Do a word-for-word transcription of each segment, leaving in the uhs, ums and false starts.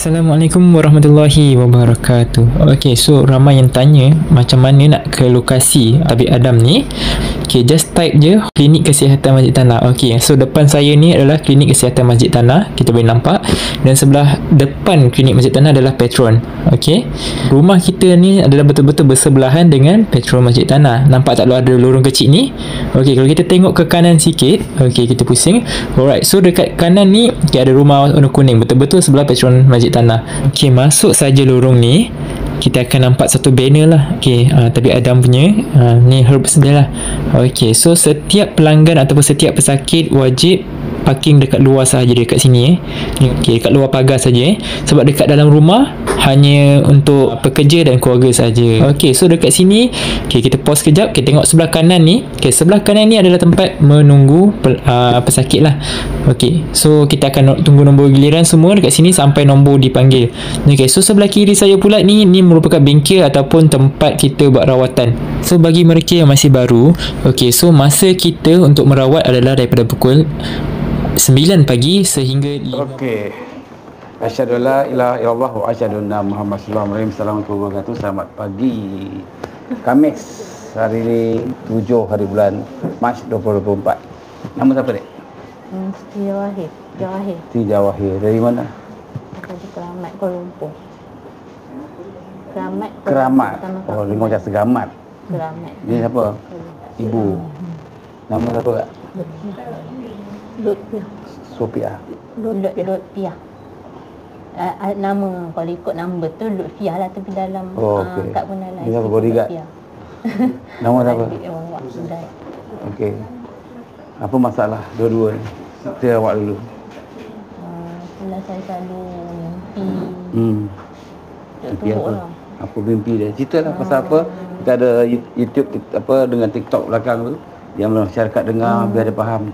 Assalamualaikum warahmatullahi wabarakatuh. Okay, so ramai yang tanya macam mana nak ke lokasi Tabib Adam ni. Okay, just type je Klinik Kesihatan Masjid Tanah. Okay, so depan saya ni adalah Klinik Kesihatan Masjid Tanah. Kita boleh nampak. Dan sebelah depan Klinik Masjid Tanah adalah Petron. Okay, rumah kita ni adalah betul-betul bersebelahan dengan Petron Masjid Tanah. Nampak tak ada lorong kecil ni? Okay, kalau kita tengok ke kanan sikit. Okay, kita pusing. Alright, so dekat kanan ni okay, ada rumah warna kuning. Betul-betul sebelah Petron Masjid Tanah. Okay, masuk saja lorong ni, kita akan nampak satu banner lah. Okay, uh, Tabib Adam punya uh, ni herbs dia lah. Okay, so setiap pelanggan ataupun setiap pesakit wajib parking dekat luar sahaja dekat sini eh. Okay, dekat luar pagar saja eh. Sebab dekat dalam rumah hanya untuk pekerja dan keluarga saja. Okay, so dekat sini okay, kita pause kejap. Kita tengok sebelah kanan ni. Okay, sebelah kanan ni adalah tempat menunggu pel, uh, pesakit lah. Okay, so kita akan tunggu nombor giliran semua dekat sini sampai nombor dipanggil. Okay, so sebelah kiri saya pula ni, ni merupakan bengkel ataupun tempat kita buat rawatan. So bagi mereka yang masih baru, okay, so masa kita untuk merawat adalah daripada pukul sembilan pagi sehingga lima. Okey. Asyhadu alla ilaha illallah wa asyhadu anna Muhammad sallallahu alaihi wasallam. Assalamualaikum. Selamat pagi. Khamis hari ini tujuh hari bulan Mac dua ribu dua puluh empat. Nama siapa, Dek? Hmm, Siti Jawahir. Jawahir. Siti Jawahir. Dari mana? Dari Keramat, Kuala Lumpur. Keramat. Keramat. Oh, dengar macam segamat. Keramat. Ini siapa? Ibu. Nama siapa, Kak? Lutfiah. Sophia. Lutfiah. Uh, uh, nama kalau ikut nama betul Lutfiah lah, tapi dalam Oh, okey. uh, kad pengenalan Dia apa, bodyguard? Nama siapa? Okey. Apa masalah dua-dua ni? Cerita awak dulu. Uh, Setelah saya selalu mimpi Hmm. tak Mimpi teruk apa? lah. Apa mimpi dia? Ceritalah pasal apa? Kita ada YouTube apa dengan TikTok belakang tu yang masyarakat dengar Hmm. biar dia faham.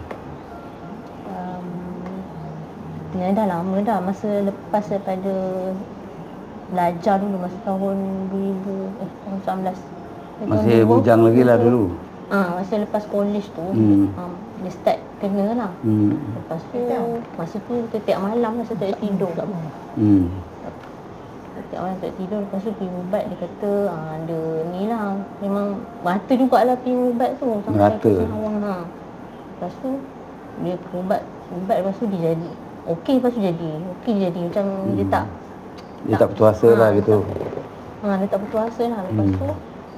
Ya, dah lama dah, masa lepas daripada belajar dulu masa tahun dua ribu eh tahun sembilan belas. Masih bujang lagi lah dulu. Ah, masa lepas college tu, Hmm. um, dia start kena lah. Hmm. Lepas tu masa tu setiap malam masa tak boleh tidur kat bawah. Hmm. Setiap malam tak tidur, lepas tu pergi ubat, dia kata ah, ada ni lah, memang merata jugalah pergi ubat tu sampai Merata. ke Singawang ha. Lepas tu dia pergi ubat, ubat lepas tu dia jadi okey, lepas tu jadi okey, dia jadi macam hmm. dia tak Dia tak putus asa lah gitu. Ha, dia tak putus asa lah. Lepas Hmm. tu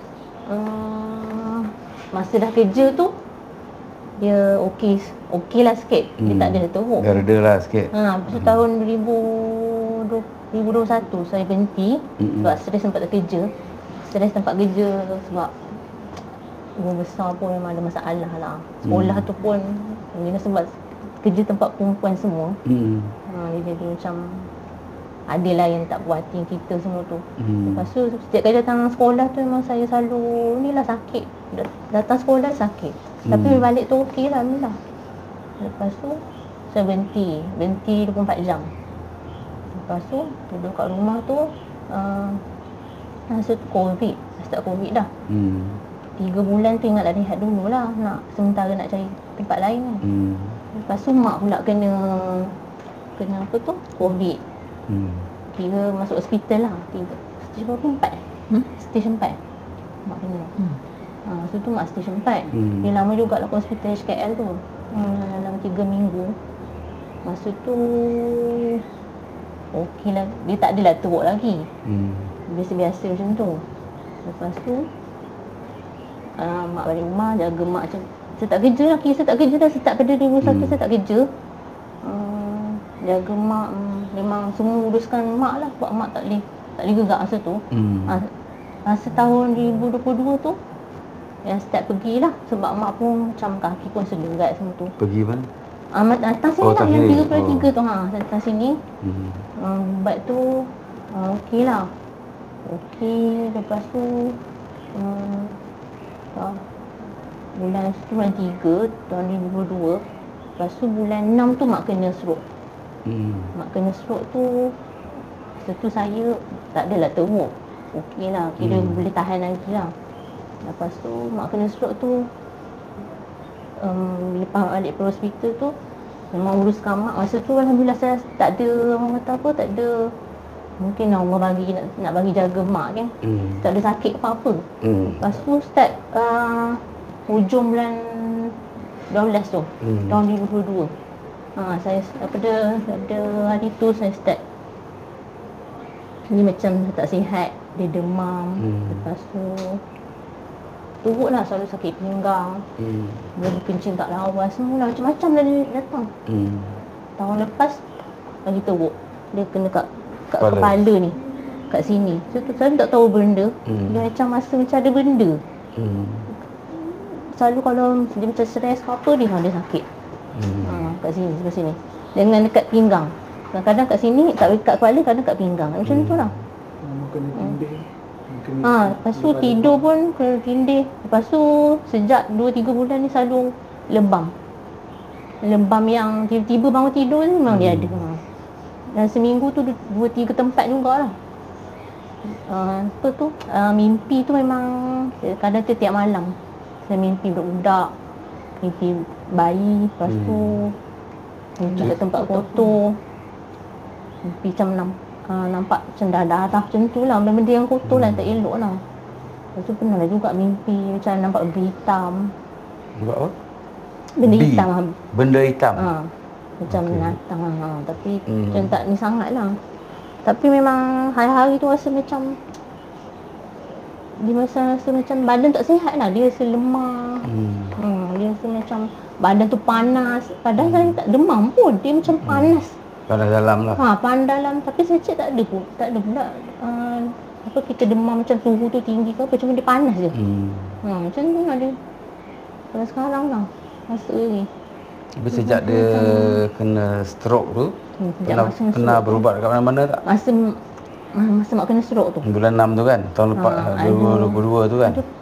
uh, masa dah kerja tu dia okey, okey lah sikit. Dia Hmm. tak ada teruk. Dah reda lah sikit. Ha, lepas tu tahun dua ribu dua puluh satu saya berhenti Mm-mm. sebab stres tempat kerja. Stres tempat kerja sebab guru besar pun memang ada masalah lah. Sekolah Hmm. tu pun dia sebab kerja tempat perempuan semua. Hmm. Ha, dia jadi macam adalah yang tak puas hati kita semua tu. Hmm. Lepas tu setiap kali datang sekolah tu memang saya selalu ni lah sakit. Datang sekolah sakit. Hmm. Tapi Hmm. balik tu okey lah, alhamdulillah. Lepas tu saya berhenti, berhenti dua puluh empat jam. Lepas tu duduk kat rumah tu uh, masa tu Covid, start Covid dah. Hmm. Tiga bulan tu ingatlah rehat dulu lah, nak sementara nak cari tempat lain kan. Hmm. Lepas tu mak pula kena kena apa tu? Covid. Hmm. Kira masuk hospital lah. Tiga. Stage berapa? Empat? Hmm? Stage empat. Mak kena. Hmm. Ha, masa tu mak stage empat. Hmm. Dia lama juga lah hospital H K L tu. Hmm, dalam tiga minggu. Masa tu okey lah. Dia tak adalah teruk lagi. Hmm. Biasa-biasa macam tu. Lepas tu uh, mak balik rumah, jaga mak macam saya tak kerja lah, kira saya tak kerja dah, start pada dua ribu satu hmm. saya tak kerja. Uh, jaga mak, um, memang semua uruskan mak lah, sebab mak tak boleh tak boleh gerak masa tu. Hmm. Uh, masa tahun dua ribu dua puluh dua tu yang start pergilah, sebab mak pun macam kaki pun sederat semua tu. Pergi mana? Ah, uh, datang sini Oh, lah, tak yang sini. tiga puluh tiga Oh. tu ha, datang sini. Hmm. Uh, ubat tu uh, okey lah. Okey, lepas tu uh, uh, bulan tu bulan tiga tahun dua ribu dua puluh dua. Lepas tu bulan enam tu mak kena stroke. Hmm. Mak kena stroke tu masa tu saya tak adalah teruk. Okey lah, kira Hmm. boleh tahan lagi lah. Lepas tu mak kena stroke tu um, lepas balik ke hospital tu memang uruskan mak. Masa tu alhamdulillah saya tak ada, orang kata apa, tak ada Mungkin Allah bagi nak, nak bagi jaga mak kan. Hmm. Tak ada sakit apa-apa. Hmm. Lepas tu start uh, hujung bulan dua belas tu, Hmm. tahun dua ribu dua puluh dua. Ha, saya pada pada hari tu saya start ni macam tak sihat, dia demam. Hmm. Lepas tu teruk lah, selalu sakit pinggang. Hmm. Dia kencing tak lawas, semua lah macam-macam dah dia datang. Hmm. Tahun lepas lagi teruk. Dia kena kat, kat Kepala. kepala. ni, kat sini. So tu saya tak tahu benda. Hmm. Dia macam masa macam ada benda. Hmm. Selalu kalau dia macam stres ke apa, dia ada sakit. Hmm. Ha, kat sini, kat sini. Dengan dekat pinggang. Kadang-kadang kat sini, kat, kat kepala, kadang kat pinggang. Macam Hmm. tu lah. Kena tindih. Kena Ha, lepas tu tidur pun kena tindih. Lepas tu sejak dua tiga bulan ni selalu lebam. Lebam yang tiba-tiba bangun tidur ni memang hmm. dia ada. Ha. Dan seminggu tu dua tiga tempat jugalah. Uh, apa tu? Uh, mimpi tu memang kadang tu tiap malam. Saya mimpi budak-budak, mimpi bayi, lepas tu mimpi kat tempat kotor. Mimpi macam nampak Ha, nampak macam darah macam tu lah, benda-benda yang kotor lah, tak elok lah. Lepas tu pernah juga mimpi macam nampak benda hitam. Buat apa? Benda Bee. hitam lah. Benda hitam. Ha, macam Okey. binatang lah. Ha, tapi Hmm. macam tak ni sangat lah. Tapi memang hari-hari tu rasa macam dia rasa, rasa macam badan tak sihat lah. Dia rasa lemah. Hmm. Ha, dia rasa macam badan tu panas. Padahal saya tak demam pun. Dia macam panas. Pada dalam lah. Ha, panas dalam, tapi saya cek tak ada pun. Tak ada pula uh, apa kita demam macam suhu tu tinggi ke apa, cuma dia panas je. Hmm. Ha, macam tu lah dia. Kalau sekarang lah masa ni. Tapi sejak dia kena stroke tu, Hmm, sejak pernah, masa kena pernah stroke berubat kat mana-mana tak? Masa masa mak kena stroke tu. Bulan enam tu kan? Tahun lepas, Ha, dua ribu dua puluh dua tu kan? Ada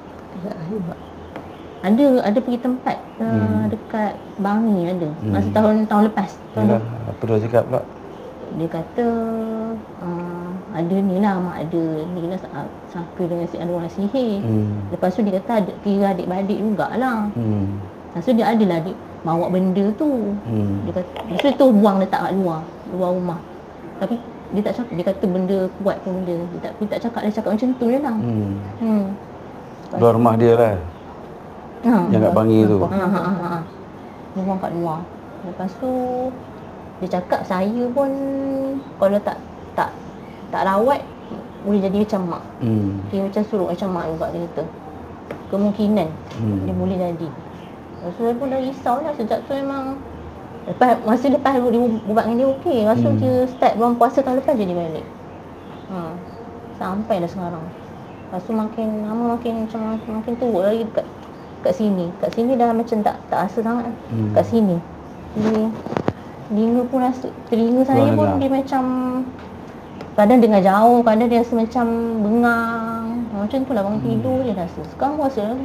ada, ada pergi tempat uh, Hmm. dekat Bangi ada. Hmm. Masa tahun tahun lepas. Tahun Yalah, apa dia cakap pula? dia kata uh, ada ni lah, mak ada ni lah, sa- sangka dengan si ada orang sihir. Hmm. Lepas tu dia kata ada kira adik-beradik jugalah. Hmm. Lepas tu dia adalah adik bawa benda tu. Hmm. Dia kata, lepas tu buang letak kat luar, luar rumah. Tapi dia tak cakap, dia kata benda kuat pun benda. Dia tak, dia tak cakap, dia cakap macam tu je lah. Hmm. Hmm. Luar rumah dia lah. Ha, Yang kat Bangi tu. Ha, ha, ha, ha. Dia buang kat luar. Lepas tu dia cakap saya pun kalau tak tak tak rawat boleh jadi macam mak. Hmm. Dia macam suruh macam mak juga dia kata. Kemungkinan Hmm. dia boleh jadi. Lepas tu saya pun dah risau lah sejak tu memang. Lepas masa lepas dia ubat dengan dia okey. Lepas tu Hmm. dia start bulan puasa tahun lepas jadi balik. Ha. Sampai dah sekarang. Lepas tu makin lama makin macam makin, makin teruk lagi dekat kat sini. Kat sini dah macam tak tak rasa sangat. Hmm. Kat sini. Dia telinga pun rasa, telinga saya pun Walah. dia macam kadang dengar jauh, kadang dia rasa macam bengang. Ha, macam tu lah bangun tidur dia rasa. Sekarang rasa lagi.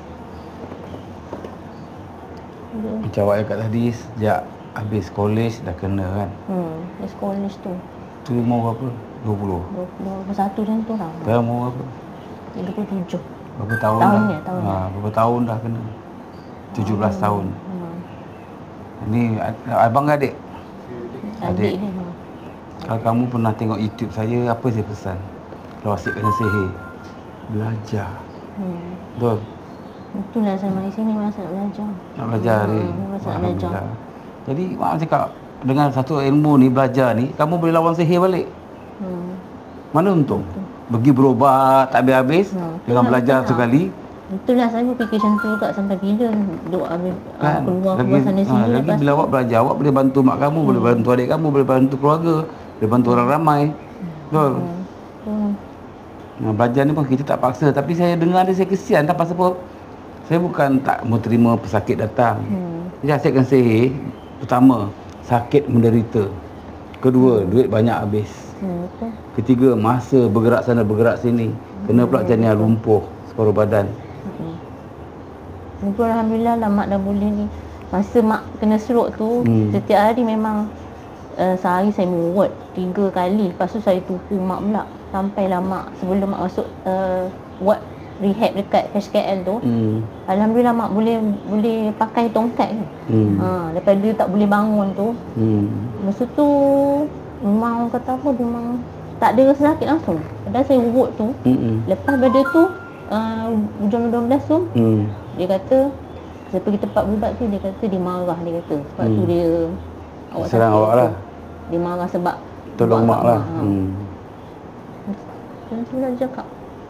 Dia, Macam awak cakap tadi, sejak habis college dah kena kan? hmm, dia college tu. Tu umur berapa? dua puluh. dua puluh satu macam tu lah. Sekarang umur berapa? tiga puluh tujuh. Berapa tahun Tahun dah? ni, tahun ha, berapa tahun dah kena? tujuh belas tahun. Hmm. Ni ad- abang ke adik? Adik dia. Ha. Kalau kamu pernah tengok YouTube saya, apa saya pesan? Kalau asyik kena sihir, belajar. Hmm. Betul? Itulah saya mari sini masa nak belajar. Nak belajar Hmm, ni. masa nak belajar. Alhamdulillah. Jadi mak cakap, dengan satu ilmu ni, belajar ni, kamu boleh lawan sihir balik. Hmm. Mana untung? Pergi berobat tak habis-habis, Hmm. dengan Itulah belajar betul lah. sekali. Itulah saya berfikir macam tu juga sampai bila duk habis Kan? uh, keluar lagi, keluar sana ha, sini. lagi bila awak belajar, awak boleh bantu mak kamu, hmm. boleh bantu adik kamu, boleh bantu keluarga, boleh bantu orang ramai. Betul? Hmm. Nah, belajar ni pun kita tak paksa. Tapi saya dengar dia, saya kesian tak pasal apa. Saya bukan tak mau terima pesakit datang. Hmm. Jadi asyikkan sihir. Pertama, sakit menderita. Kedua, duit banyak habis. Hmm, betul. Ketiga, masa bergerak sana bergerak sini. Kena pula jenis lumpuh separuh badan. Hmm. Betul, alhamdulillah lah mak dah boleh ni. Masa mak kena stroke tu, Hmm. setiap hari memang uh, sehari saya muat tiga kali. Lepas tu saya tupu mak pula. Sampailah mak sebelum mak masuk uh, ward rehab dekat H K L tu. Hmm. Alhamdulillah mak boleh boleh pakai tongkat ni. Hmm. Ha, lepas dia tak boleh bangun tu. Hmm. Masa tu memang orang kata apa, memang tak ada rasa sakit langsung. Padahal saya urut tu, Mm-mm. lepas pada tu uh, jam dua belas tu, Hmm. dia kata saya pergi tempat berubat tu, dia kata dia marah, dia kata sebab Hmm. tu dia awak Serang sakit awak tu. lah. Dia marah sebab Tolong buat mak kat lah. ha. Hmm. Dan saya dah cakap,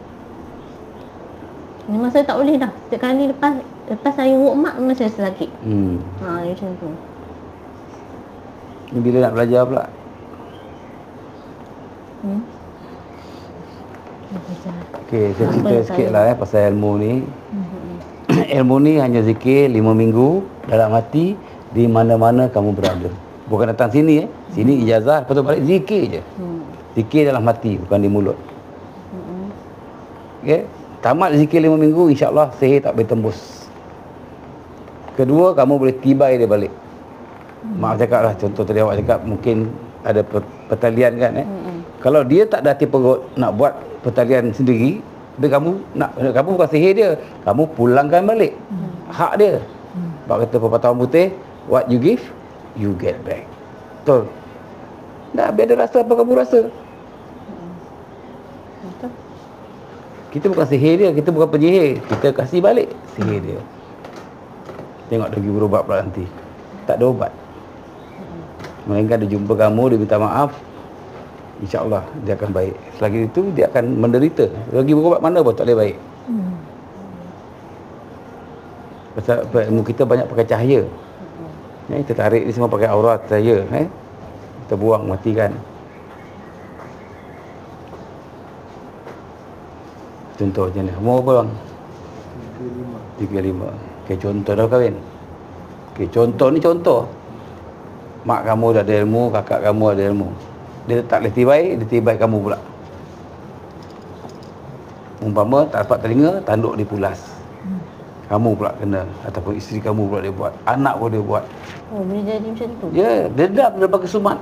memang saya tak boleh dah. Setiap kali lepas lepas saya urut mak, memang saya rasa sakit. Hmm. Ha, macam tu. Ni bila nak belajar pula? Hmm. Okey, saya Apa cerita yang sikit saya- lah eh, pasal ilmu ni. Hmm. Ilmu ni hanya zikir lima minggu dalam hati di mana-mana kamu berada. Bukan datang sini eh. Sini ijazah, lepas tu balik zikir je. Hmm. Zikir dalam hati, bukan di mulut. Hmm. Okey. Tamat zikir lima minggu, insya-Allah sihir tak boleh tembus. Kedua, kamu boleh tibai dia balik. Mak cakap lah, contoh tadi awak cakap mungkin ada pe- pertalian kan eh. Hmm. Kalau dia tak ada hati perut nak buat pertalian sendiri, dia kamu nak kamu bukan sihir dia, kamu pulangkan balik. Hak dia. Sebab kata pepatah orang putih, what you give, you get back. Betul. Dah biar dia rasa apa kamu rasa. Betul. Kita bukan sihir dia, kita bukan penyihir. Kita kasih balik sihir dia. Tengok dia pergi berubat pula nanti. Tak ada ubat. Melainkan dia jumpa kamu, dia minta maaf, insya-Allah dia akan baik. Selagi itu dia akan menderita. Lagi berubat mana pun tak boleh baik. Hmm. Pasal apa, ilmu kita banyak pakai cahaya. Ya, kita tarik ni semua pakai aurat cahaya, eh. Kita buang, matikan. Contohnya ni, umur apa bang? tiga puluh lima. Okey, contoh dah kahwin. Okey, contoh ni contoh. Mak kamu dah ada ilmu, kakak kamu ada ilmu. Dia tak boleh tibai, dia tibai kamu pula. Umpama tak dapat telinga, tanduk dia pulas. Kamu pula kena, ataupun isteri kamu pula dia buat, anak pun dia buat. Oh, boleh jadi macam tu. Ya, dendam dia bagi sumat.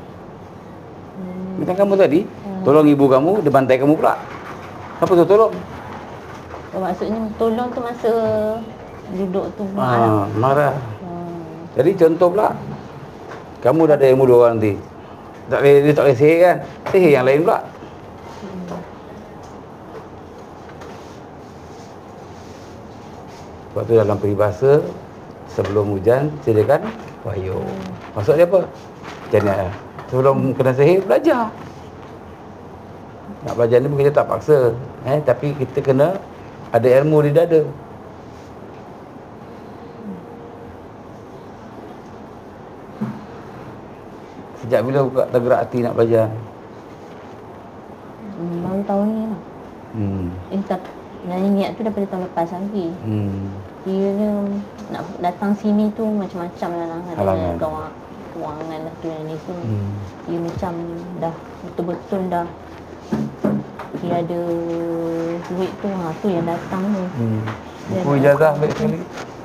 Hmm. Macam kamu tadi, tolong ibu kamu, dia bantai kamu pula. Apa tu tolong? Oh, maksudnya tolong tu masa duduk tu Ha, marah. marah. Hmm. Jadi contoh pula, kamu dah ada ilmu dua orang nanti. Tak boleh, dia tak boleh sihir kan? Sihir yang lain pula. Sebab tu dalam peribahasa, sebelum hujan, sediakan payung. Maksudnya apa? Jangan sebelum kena sihir, belajar. Nak belajar ni pun kita tak paksa. Eh, tapi kita kena ada ilmu di dada. Sejak bila buka tergerak hati nak belajar? Hmm, baru tahun ni lah. Hmm. Eh, tak, nyanyi niat tu daripada tahun lepas lagi. Hmm. Kiranya nak datang sini tu macam-macam lah lah. Ada Halangan. kawang, kewangan lah tu yang ni tu. Hmm. Dia macam dah betul-betul dah. Dia ada duit tu, ha, tu yang datang tu. Hmm. Dia Buku nak- ijazah ambil sekali.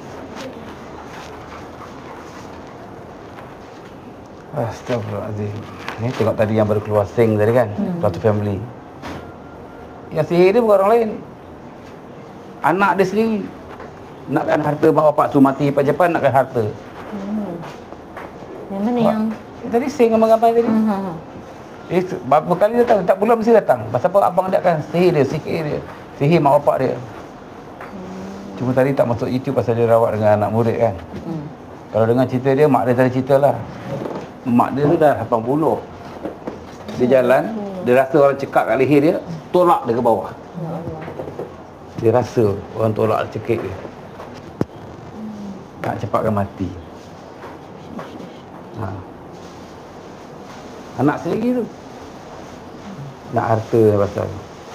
Astagfirullahaladzim. Ni tengok tadi yang baru keluar sing tadi kan, Hmm. satu family. Yang sihir dia bukan orang lain, anak dia sendiri. Nakkan harta mak bapak tu mati cepat-cepat, nakkan harta. Hmm. Yang mana Wah. yang Tadi sing abang-abang tadi. hmm, ha, ha. Eh, berapa kali datang, tak pula mesti datang. Pasal apa abang dia kan sihir dia, sihir dia. Sihir mak bapak dia. Cuma tadi tak masuk YouTube pasal dia rawat dengan anak murid kan. Hmm. Kalau dengar cerita dia, mak dia tadi cerita lah. Mak dia tu dah lapan puluh. Dia jalan, dia rasa orang cekak kat leher dia, tolak dia ke bawah. Ya Allah. Dia rasa orang tolak cekik dia. Nak cepatkan mati. Ha. Anak sendiri tu nak harta dia pasal.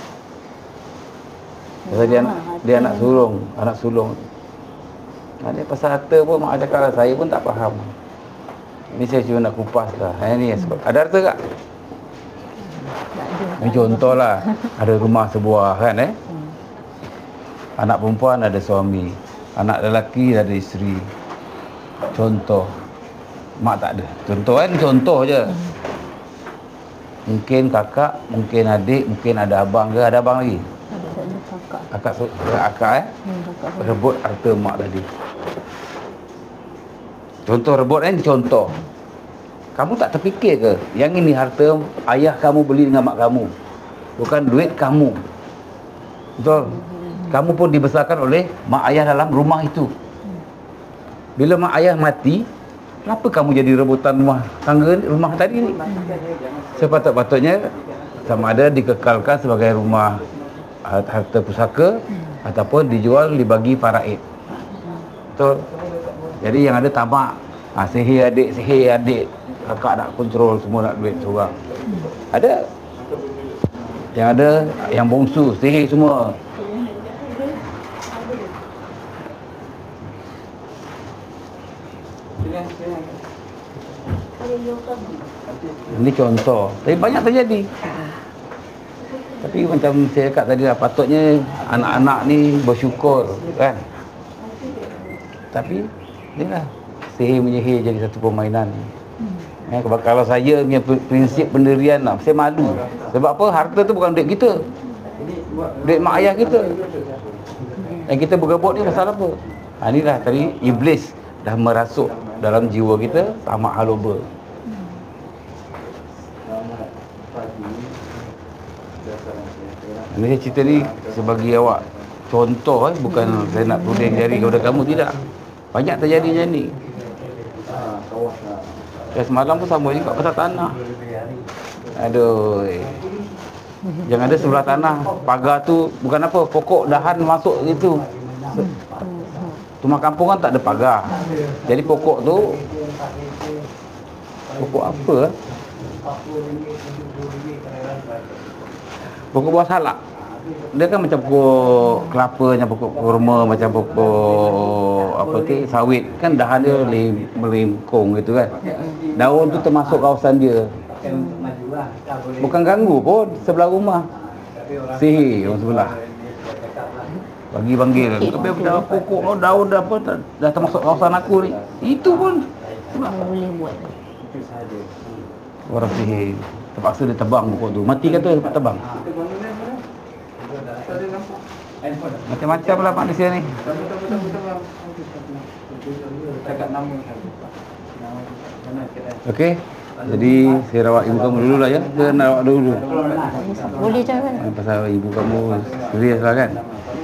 Pasal dia anak, dia anak sulung, anak sulung. Ha, dia pasal harta pun mak cakap lah, saya pun tak faham. Ini saya cuma nak kupas lah. Ha, ni sebab ada harta tak? Tak ada. Ini contoh lah. Ada rumah sebuah kan eh. Hmm. Anak perempuan ada suami, anak lelaki ada isteri. Contoh. Mak tak ada. Contoh kan, contoh je. Mungkin kakak, mungkin adik, mungkin ada abang ke, ada abang lagi. Ada tak ada kakak. Akak su- akak eh Hmm, kakak saya. rebut harta mak tadi. Contoh rebut kan, contoh. Kamu tak terfikir ke yang ini harta ayah kamu beli dengan mak kamu, bukan duit kamu. Betul? Kamu pun dibesarkan oleh mak ayah dalam rumah itu. Bila mak ayah mati, kenapa kamu jadi rebutan rumah tangga rumah tadi ni? Sepatut-patutnya sama ada dikekalkan sebagai rumah harta pusaka ataupun dijual dibagi faraid. Betul? Jadi yang ada tamak, ha, sihir adik, sihir adik, kakak nak kontrol semua nak duit seorang. Ada. Yang ada yang bongsu, sihir semua. Ini contoh, tapi banyak terjadi. Tapi macam saya cakap tadi lah, patutnya anak-anak ni bersyukur kan. Tapi inilah, sihir menyihir jadi satu permainan. Eh, kalau saya punya prinsip pendirian lah, saya malu. Sebab apa? Harta tu bukan duit kita, duit mak ayah kita. Dan kita bergebut ni pasal apa? Ha, inilah tadi iblis dah merasuk dalam jiwa kita, tamak haloba. Ini saya cerita ni sebagai awak contoh, eh, bukan saya nak tuding jari kepada kamu, tidak. Banyak terjadi macam ni. Dan semalam pun sama juga pasal tanah. Aduh. Yang ada sebelah tanah, pagar tu bukan apa, pokok dahan masuk itu. Rumah kampung kan tak ada pagar. Jadi pokok tu, pokok apa? Pokok buah salak. Dia kan macam pokok kelapa, macam pokok kurma, macam pokok apa tu, sawit. Kan dahan dia melingkung gitu kan. Daun tu termasuk kawasan dia. Bukan ganggu pun sebelah rumah. Sihir orang sebelah. Bagi panggil. Tapi dah pokok oh, daun dah apa dah, dah termasuk kawasan aku ni. Itu pun boleh buat. Orang sihir. Terpaksa dia tebang pokok tu. Mati kata dapat tebang. Macam-macam lah manusia ni. Okey. Jadi saya rawat ibu kamu dulu lah ya. Ke nak rawat dulu? Boleh je kan? Pasal ibu kamu serius lah kan.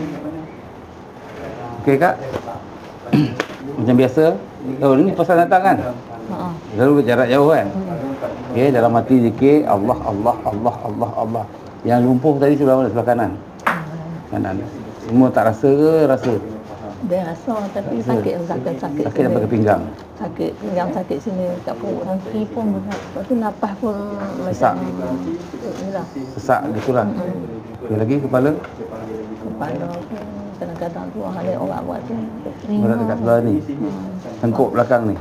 Okey kak. Macam biasa. Oh ni pasal datang kan? Ha. Lalu jarak jauh kan? Okey, dalam hati zikir Allah, Allah, Allah, Allah, Allah. Yang lumpuh tadi sebelah mana? Sebelah kanan. Kanan. Semua tak rasa ke rasa? Dia rasa tapi sakit, sakit, sakit. Sakit sampai ke pinggang. Sakit pinggang, sakit sini kat perut, kaki pun berat. Lepas tu napas pun Sesak. macam inilah. Sesak gitulah. Okey, lagi kepala? Kepala pun kadang-kadang tu ada orang buat tu. Berat dekat sebelah ni. Tengkuk belakang ni.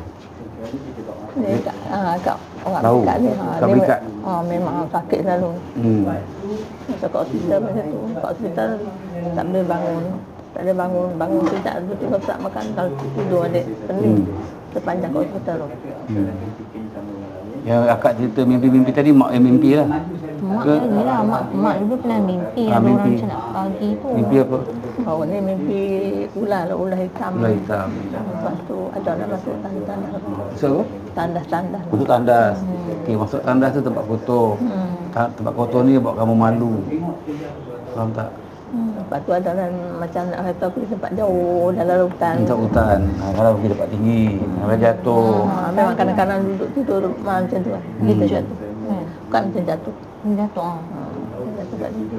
Dia kat, ha, kat orang Tahu. dekat ni. Ha, Kat dia berikat. Ha, memang sakit selalu. Hmm. Masa kat hospital macam tu. Kat hospital tak boleh bangun. Tak boleh bangun. Bangun tu tak ada tiba tak makan. Kalau tidur adik pening. Hmm. Sepanjang kat hospital tu. Hmm. Yang akak cerita mimpi-mimpi tadi mak yang mimpi lah. Mak Ke? ni lah. Mak, mak dulu pernah mimpi. Ah, Ada orang mimpi. macam nak pagi tu. Mimpi apa? Oh ni mimpi ular lah. Ular hitam. Ular hitam. Lepas tu ada orang masuk tandas. So apa? Tandas-tandas. Untuk tandas. Okey, masuk tandas tu tempat kotor. Hmm. Ta- Tempat kotor ni buat kamu malu. Faham tak? Hmm. Lepas tu ada orang macam nak kata pergi tempat jauh dalam hutan. Tempat hutan. Ha, kalau pergi tempat tinggi, kalau jatuh. Ha, memang kadang-kadang duduk tidur rumah macam tu kan. Kita jatuh. Hmm. Bukan macam jatuh. Jatuh. Ha. Jatuh kat situ.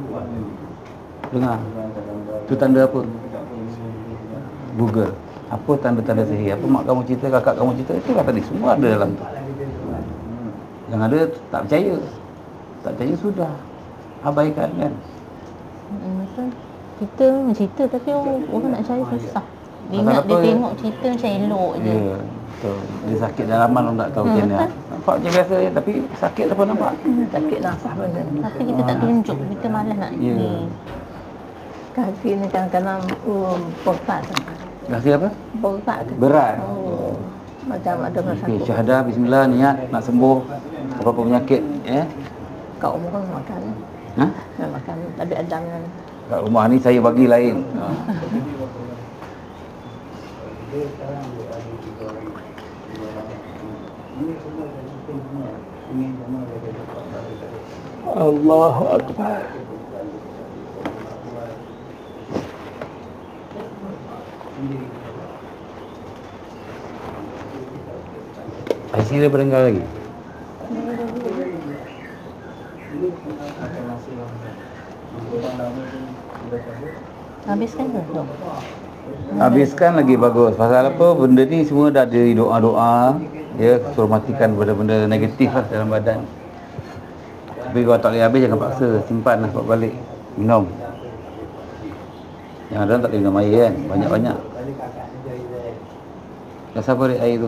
Dengar. Tu tanda apa? Google. Apa tanda-tanda sihir? Apa mak kamu cerita, kakak kamu cerita? Itu lah tadi. Semua ada dalam tu. Yang ada tak percaya. Tak percaya sudah. Abaikan kan. Hmm, betul. Kita cerita tapi orang, orang nak cari susah. Dia Pasal ingat dia apa? tengok cerita macam elok je. Ya, betul. Dia sakit dalaman orang tak tahu Hmm, macam mana. betul. Nampak macam biasa je tapi sakit apa nampak? Hmm, sakit nafas benda. Tapi kita tak tunjuk. Kita malas nak Ya. ni. Kaki ni kadang-kadang um, berat. Kaki apa? Berat. Berat. Oh, macam ada rasa Okey, sakit. syahadah, bismillah, niat nak sembuh apa-apa penyakit eh. Kat rumah kan makan. Ha? Nak makan. Tapi ada kan. Kat rumah ni saya bagi lain. Ha. Allahu Akbar. I C dia berenggal lagi. Habiskan ke dok? Habiskan lagi bagus. Pasal apa? Benda ni semua dah ada doa-doa. Ya, suruh matikan benda-benda negatif lah dalam badan. Tapi kalau tak boleh habis, jangan paksa. Simpan lah, bawa balik. Minum. Yang ada tak boleh minum air kan? Banyak-banyak. Dah sabar dia air tu.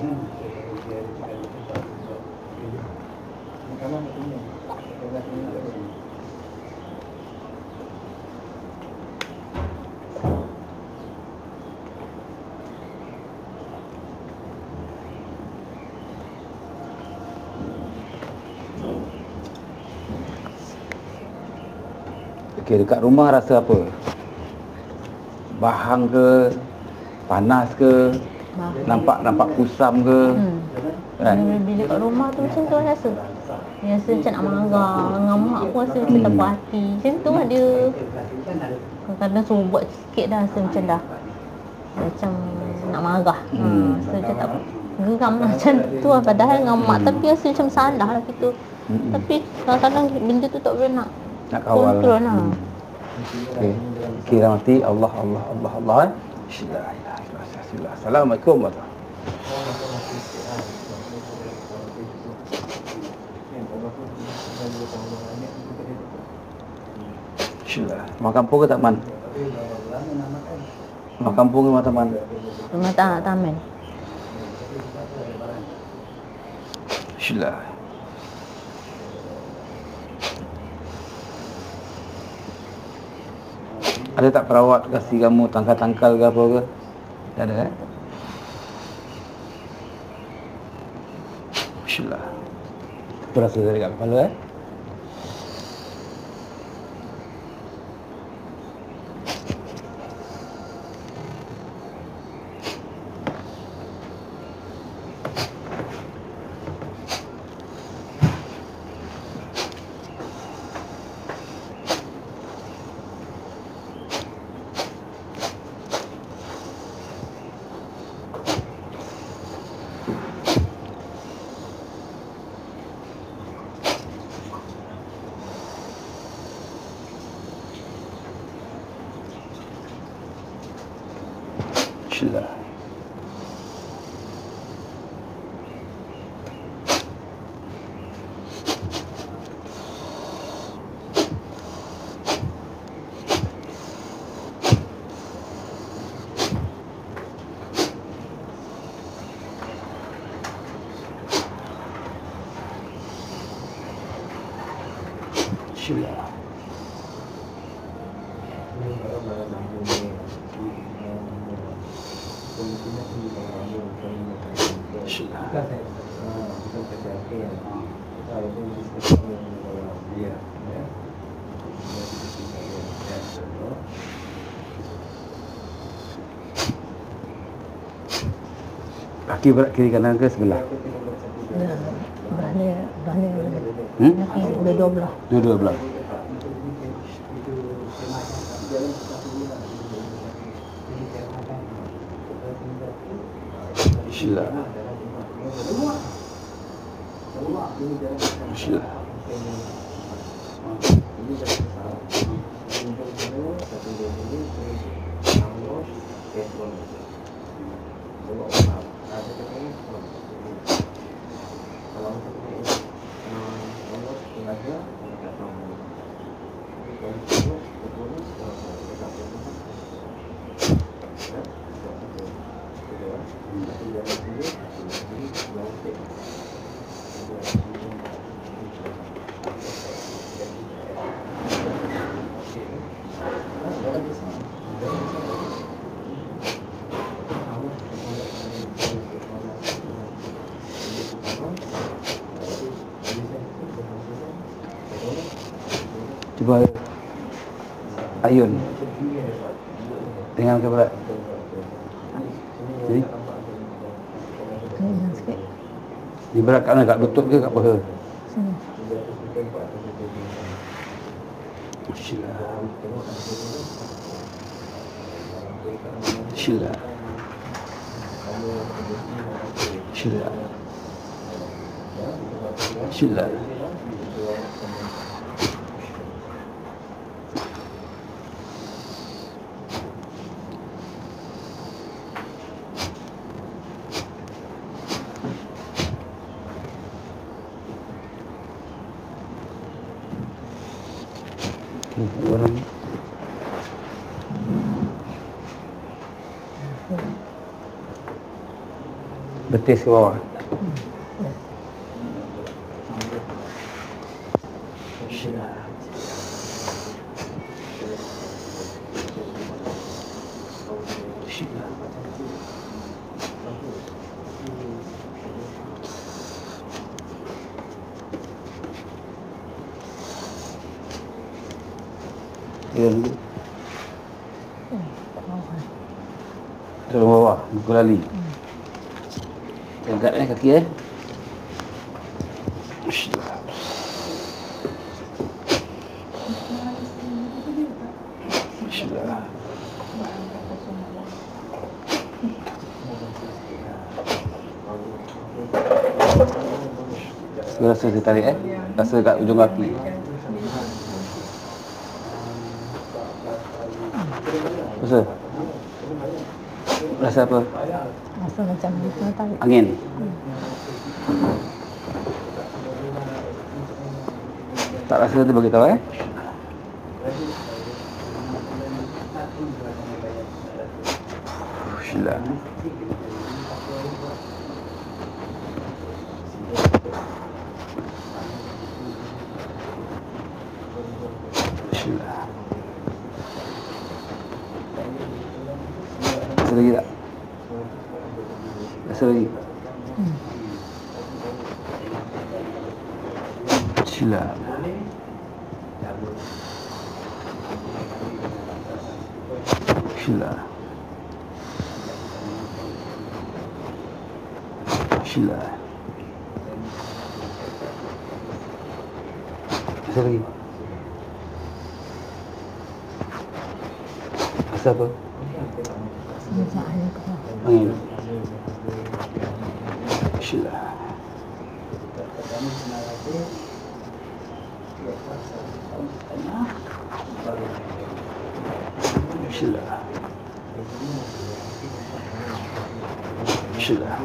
Okey, dekat rumah rasa apa? Bahang ke? Panas ke? Bahang. Nampak nampak kusam ke? Hmm. Kan? Bila, bila kat rumah tu macam tu rasa. Rasa macam nak marah. Dengan mak aku rasa macam tak puas hati. Macam tu lah dia. Kadang-kadang suruh buat sikit dah rasa macam dah. Macam nak marah. Hmm. Ha, rasa macam tak geram lah macam tu lah. Padahal dengan mak tapi rasa macam salah lah gitu. Hmm. Tapi kadang-kadang benda tu tak boleh nak Nak kawal. kontrol lah. Hmm. Okey. Kira mati Allah Allah Allah Allah. Eh? Bismillahirrahmanirrahim. Assalamualaikum warahmatullahi wabarakatuh. Rumah kampung ke taman? Rumah kampung ke rumah taman? Rumah tak taman. Bismillah. Ada tak perawat kasih kamu tangkal-tangkal ke apa ke? Tak ada kan? Bismillah. Itu rasa dari kat kepala eh? Bismillah. Bismillah. Kaki berat kiri kanan ke sebelah? Dah, balik, balik. Hmm? Kaki udah dua belah. Dua-dua belah. Bismillah. Bismillah. Cuba ayun dengan keberat. Jadi Kena sikit. Diberatkan kat lutut ke kat paha? Sini. Bismillah. Bismillah. Bismillah. Bismillah. Orang betis ke bawah. Ya, turun bawah, buku lali. Tegak eh kaki eh. Bismillah. Bismillah. Rasa dia tarik eh. Rasa kat ujung kaki. Rasa? Rasa apa? Rasa macam mana tarik. Angin. Tak rasa tu bagi tahu eh. Bismillah. Bismillah. Rasa lagi tak? Rasa lagi? Bismillah. Bismillah. Bismillah. Rasa lagi? Rasa apa? Macam angin ke bawah. Angin. Bismillah. Bismillah. Bismillah.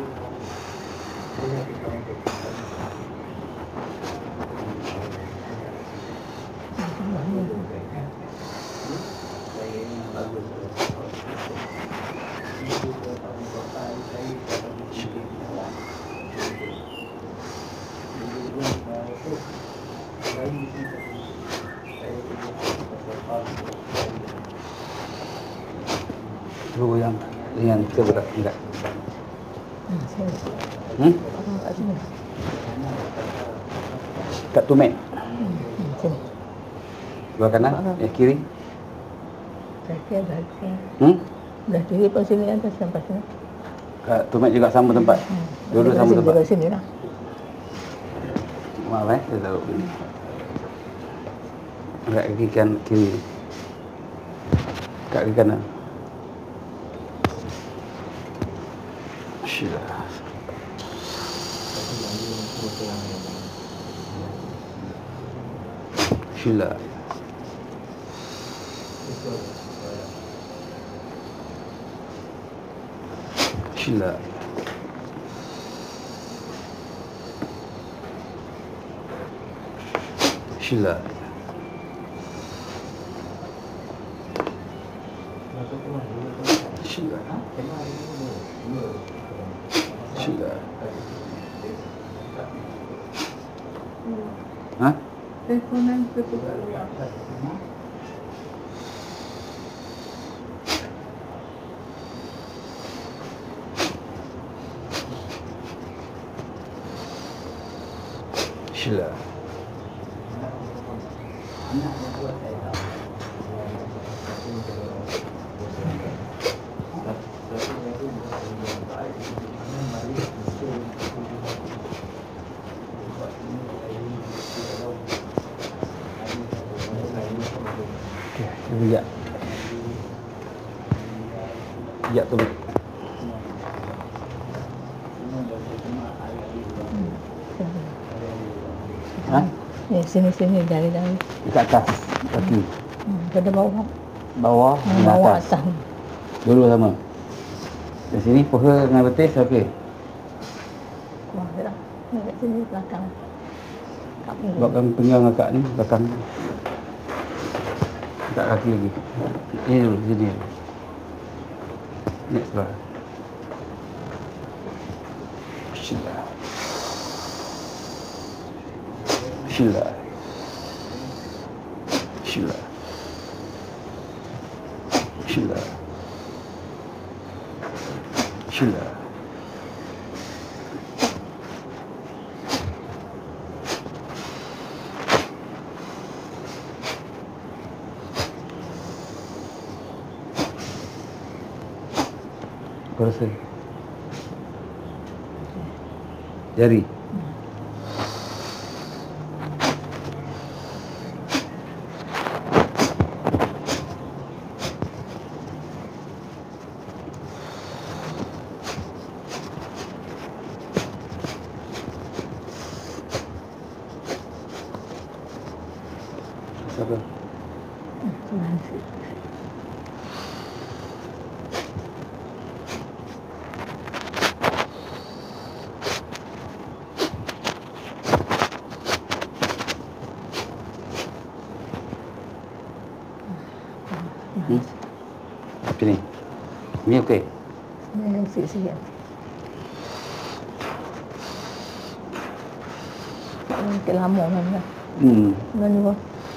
Cuba goyang dengan kita berat enggak? Hmm, sini. Hmm? Orang kat sini. Kat tumit. Hmm, hmm, sini. Sebelah kanan, eh kiri. Kaki ada sini. Hmm? Belah kiri pun sini atas sampai sini. Kat tumit juga sama tempat. Dua-dua sama tempat. Dari sini lah. Maaf eh, saya taruh sini. Kat kaki kan kiri. Kat kaki kanan. Bismillah. Bismillah. Bismillah. Bismillah. Bismillah. Bismillah. Hah? Teleponan ke tu kat luar. Bismillah. Sekejap tunggu. Ha? Eh, sini-sini, jari-jari. Dekat atas kaki. Hmm, pada bawah. Bawah Hmm, dengan bawah atas. atas. Dulu sama. Di sini paha dengan betis okey. Wah, dah. Dekat sini belakang. Kat pinggir. Buatkan pinggang akak ni belakang. Dekat kaki lagi. Ini dulu sini. Ni sebelah. Bismillah. Bismillah. Bismillah. Bismillah. Bismillah. Kau rasa? Jari. Siapa? Hmm? Sini. Ni okey. Ini sikit-sikit. Sikit lama kan. Hmm. Dan juga.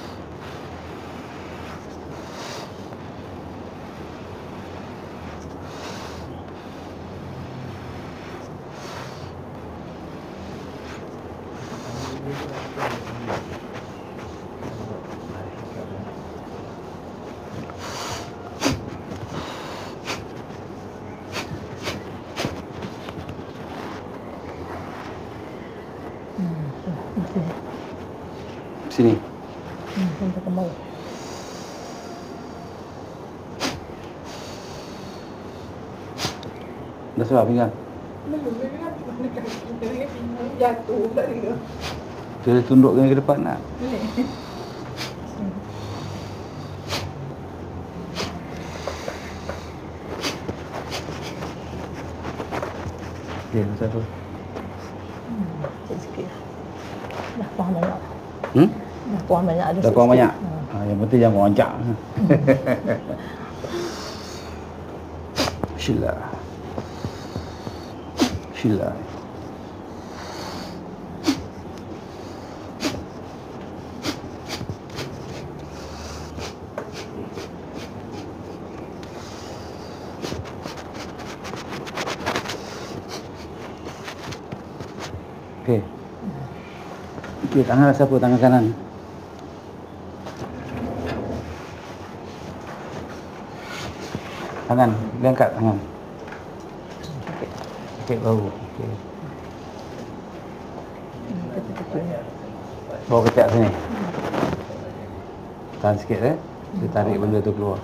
Sini. Hmm, sampai ke bawah. Dah sebab pinggang. Jatuh tadi tu. Dia tundukkan ke depan nak. Okey, macam tu. Sikit-sikit. Dah faham banyak. Hmm? Dah faham banyak. Ada Dah kurang sikit-sikit. banyak. Hmm. Ha, yang penting jangan roncak. Bismillah. Bismillah. Okey. Okey, tangan siapa? Tangan kanan. Tangan, dia angkat tangan. Okey, baru. Okey. Bawa ketiak sini. Tahan sikit eh. Dia tarik benda tu keluar.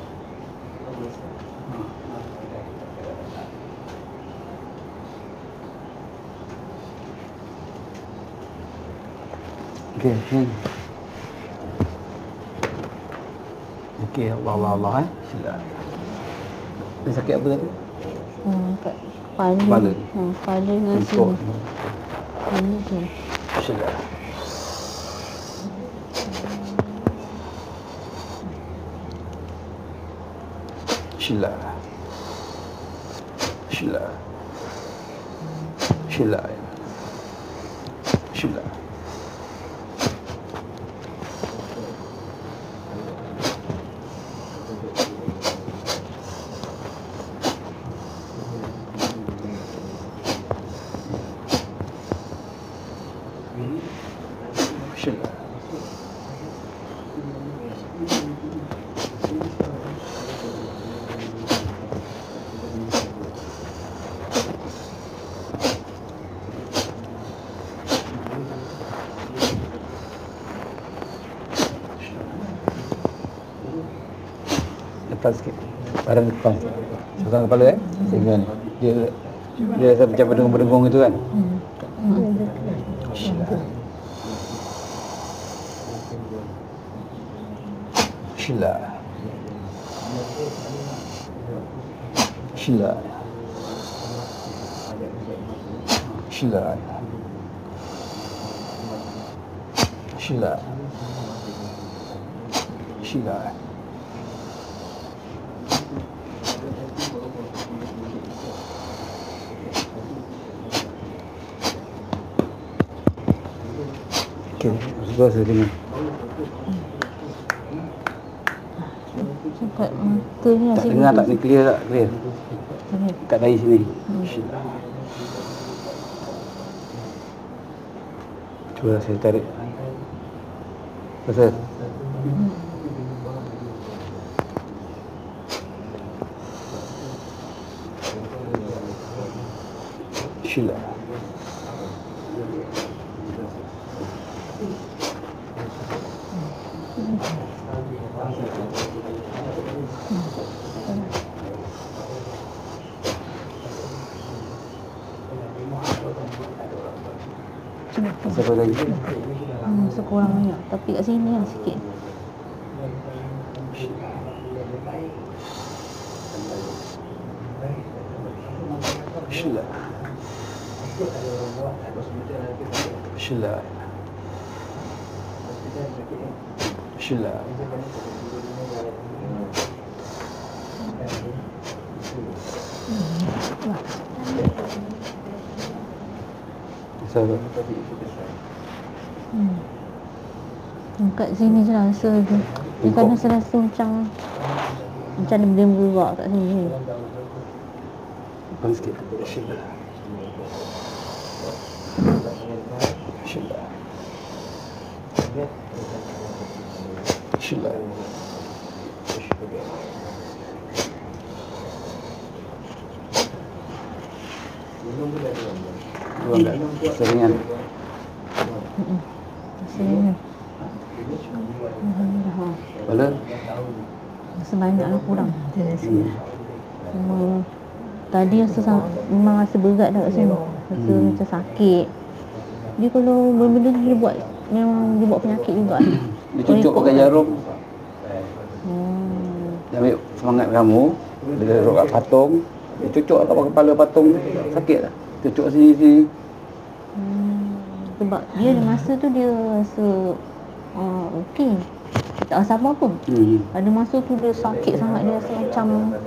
Okey, sini. Okey, Allah Allah Allah eh. Sila. Dia sakit apa tadi? Hmm, kat kepala. Kepala. Hmm, kepala dengan Untuk. sini. Ini tu. Sila. Sila. Sila. Sila. Sila. Sila. Lepas sikit. Badan depan. Sekarang kepala eh. Sehingga ni. Dia dia rasa macam berdengung-berdengung itu kan. Shila. Shila. Shila. Shila. Shila. Okey, sudah saya dengar. Kat mata ni Tak asyik dengar tak ni, clear tak? Clear. Clear. Kat dahi sini. Shila. Cuba saya tarik. Pasal Shila. Siapa lagi? Hmm, sekurang banyak. Tapi kat sini lah sikit. Shila. Shila. Shila. Siapa? Hmm. Kat sini je lah rasa dia. Dia kadang saya rasa macam macam ada benda bergerak kat sini. Depan sikit. Shila. Shila. Shila. Tuan tak? Seringan. Rasanya Alhamdulillah. Kepala? Rasa banyak lah kurang. Hmm. Cuma tadi rasa sa- memang rasa berat dah kat sini. Rasa Hmm. macam sakit. Dia kalau benda-benda tu dia buat, memang dia buat penyakit juga. Dia cucuk pakai jarum. Hmm. Dia ambil semangat kamu. Dia duduk kat patung. Dia cucuk kat kepala patung. Sakit lah. Cucuk sini-sini. Hmm. Sebab dia ada masa tu dia rasa uh, okey. Dia tak rasa apa-apa. Hmm. Ada masa tu dia sakit sangat. Dia rasa macam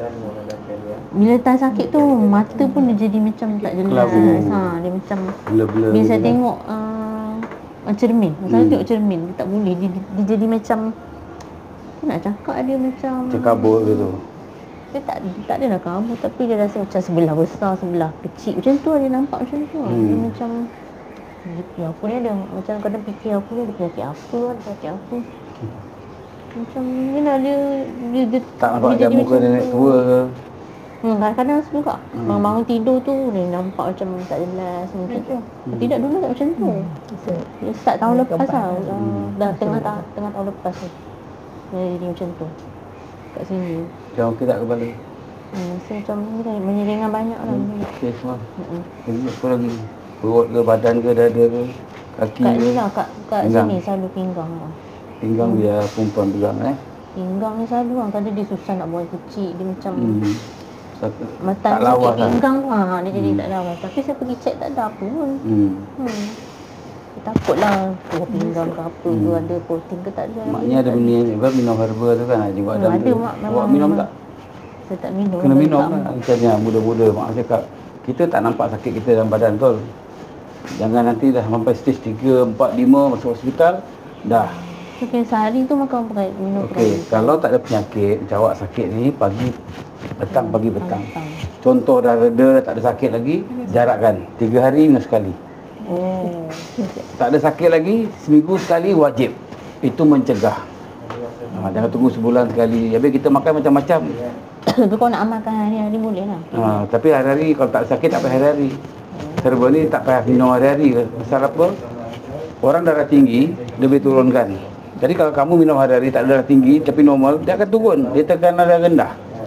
bila tak sakit tu mata pun dia jadi macam tak jelas. Kelabu. Ha, dia macam Blur-blur. bila saya gitu. tengok uh, cermin. Saya Hmm. tengok cermin dia tak boleh. Dia, dia jadi macam apa nak cakap dia macam Macam kabur gitu. dia tak dia tak adalah kabut tapi dia rasa macam sebelah besar sebelah kecil. Macam tu dia nampak macam tu. Hmm. Dia macam dia, aku ni ada macam kadang fikir aku ni ada penyakit apa, ada penyakit apa. Macam ni lah dia dia, dia Tak nampak dia dia muka macam nenek tu. tua ke. Hmm, kadang-kadang rasa juga. Hmm. Bangun-bangun tidur tu dia nampak macam tak jelas macam tu. Hmm. Tidak dulu tak macam tu. Dia start tahun lepas lah. Hmm. Dah tengah ta- tengah tahun lepas tu. Dia jadi macam tu. Kat sini. Macam okey tak kepala? Hmm, so macam ni kan menyeringan banyak lah. Hmm. Okey semua. Hmm. Lagi apa lagi? Perut ke, badan ke, dada ke, kaki Kat ke? ni lah, kat, kat Pinggang. sini selalu pinggang lah. Pinggang biar perempuan pegang eh. Pinggang ni selalu lah. Kadang dia susah nak buang kecil. Dia macam Hmm. Tak, mata tak sakit lawas lah. pinggang tu ha, dia jadi Hmm. tak lawas. Tapi saya pergi check tak ada apa pun. Hmm. Hmm. Saya takutlah buah pinggang ke apa ke, Hmm. ada protein ke tak ada. Maknya ada benda yang juga minum herba tu kan. Ada buat Hmm, dalam ada, tu. mak, Awak memang- minum memang. tak? Saya tak minum. Kena Saya minum tak- kan. Misalnya muda-muda mak cakap. Kita tak nampak sakit kita dalam badan tu. Jangan nanti dah sampai stage tiga, empat, lima masuk hospital. Dah. Okay, sehari tu makan pakai minum Okey, kalau tak ada penyakit, macam awak sakit ni pagi petang pagi petang. Contoh dah reda, dah tak ada sakit lagi, jarakkan. Tiga hari minum sekali. Oh. Tak ada sakit lagi, seminggu sekali wajib. Itu mencegah. Ha, jangan tunggu sebulan sekali. Habis kita makan macam-macam. Tapi kalau nak amalkan hari-hari boleh lah. Ha, tapi hari-hari kalau tak sakit tak payah hari-hari. Herba ni tak payah minum hari-hari. Pasal apa? Orang darah tinggi, dia boleh turunkan. Jadi kalau kamu minum hari-hari tak ada darah tinggi tapi normal, dia akan turun. Dia tekanan darah rendah.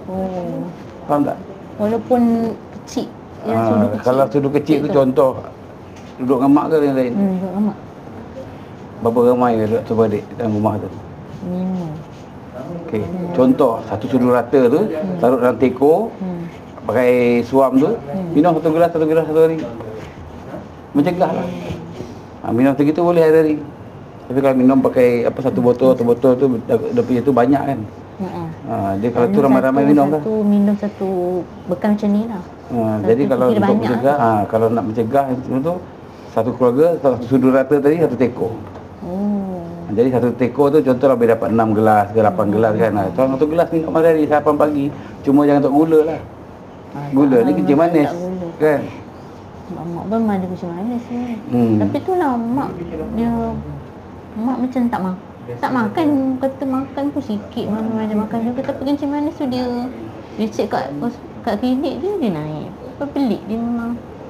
Oh. Faham tak? Walaupun kecil. Yang Ah, sudu kecil. kalau sudu kecil tu contoh duduk dengan mak ke yang lain? Hmm, duduk lama. Berapa ramai dia duduk tu beradik dalam rumah tu? Hmm. Okey, contoh satu sudu rata tu Hmm. taruh dalam teko, Hmm. pakai suam tu, Hmm. minum satu gelas satu gelas satu hari. Mencegah lah. Ha, minum segitu boleh hari-hari. Tapi kalau minum pakai apa satu botol satu botol tu dah, dah punya tu banyak kan. Hmm. Ha, dia kalau tu Minum ramai-ramai satu, minum kan. Satu minum satu bekal macam ni lah. Ha, Satu jadi kalau kira untuk banyak mencegah, ha, kalau nak mencegah itu tu satu keluarga satu sudu rata tadi satu teko. Oh. Ha, jadi satu teko tu contoh lah boleh dapat enam gelas ke lapan gelas kan. Ha, kalau satu gelas minum hari-hari sarapan pagi. Cuma jangan tak gula lah. Gula ni kencing manis kan. Mak pun ada kencing manis ni. Hmm. Tapi tu lah mak dia mak macam tak makan. Tak makan, kata makan pun sikit mana ada makan juga. Tapi kencing manis tu dia dia cek kat kat klinik dia dia naik. Apa pelik dia memang.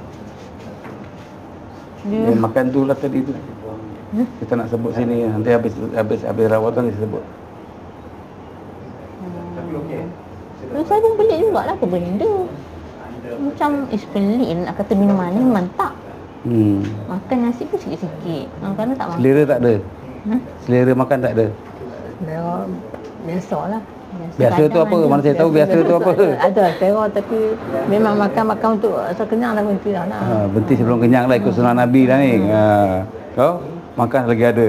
Dia Dia makan tu lah tadi tu. Hmm? Kita nak sebut sini nanti habis habis habis rawatan dia sebut. Terus saya pun pelik juga lah apa benda. Macam ish pelik nak kata minuman ni memang tak. Hmm. Makan nasi pun sikit-sikit. Kadang-kadang tak makan. Selera tak ada. Hmm? Selera makan tak ada. Dia biasa lah. Biasa tu apa? Mana saya tahu biasa tu apa? Ada teror tapi memang makan-makan untuk rasa kenyang dah berhenti dah nak. Ha, berhenti sebelum kenyang lah ikut sunnah Nabi dah ni. Ha. Kau makan lagi ada.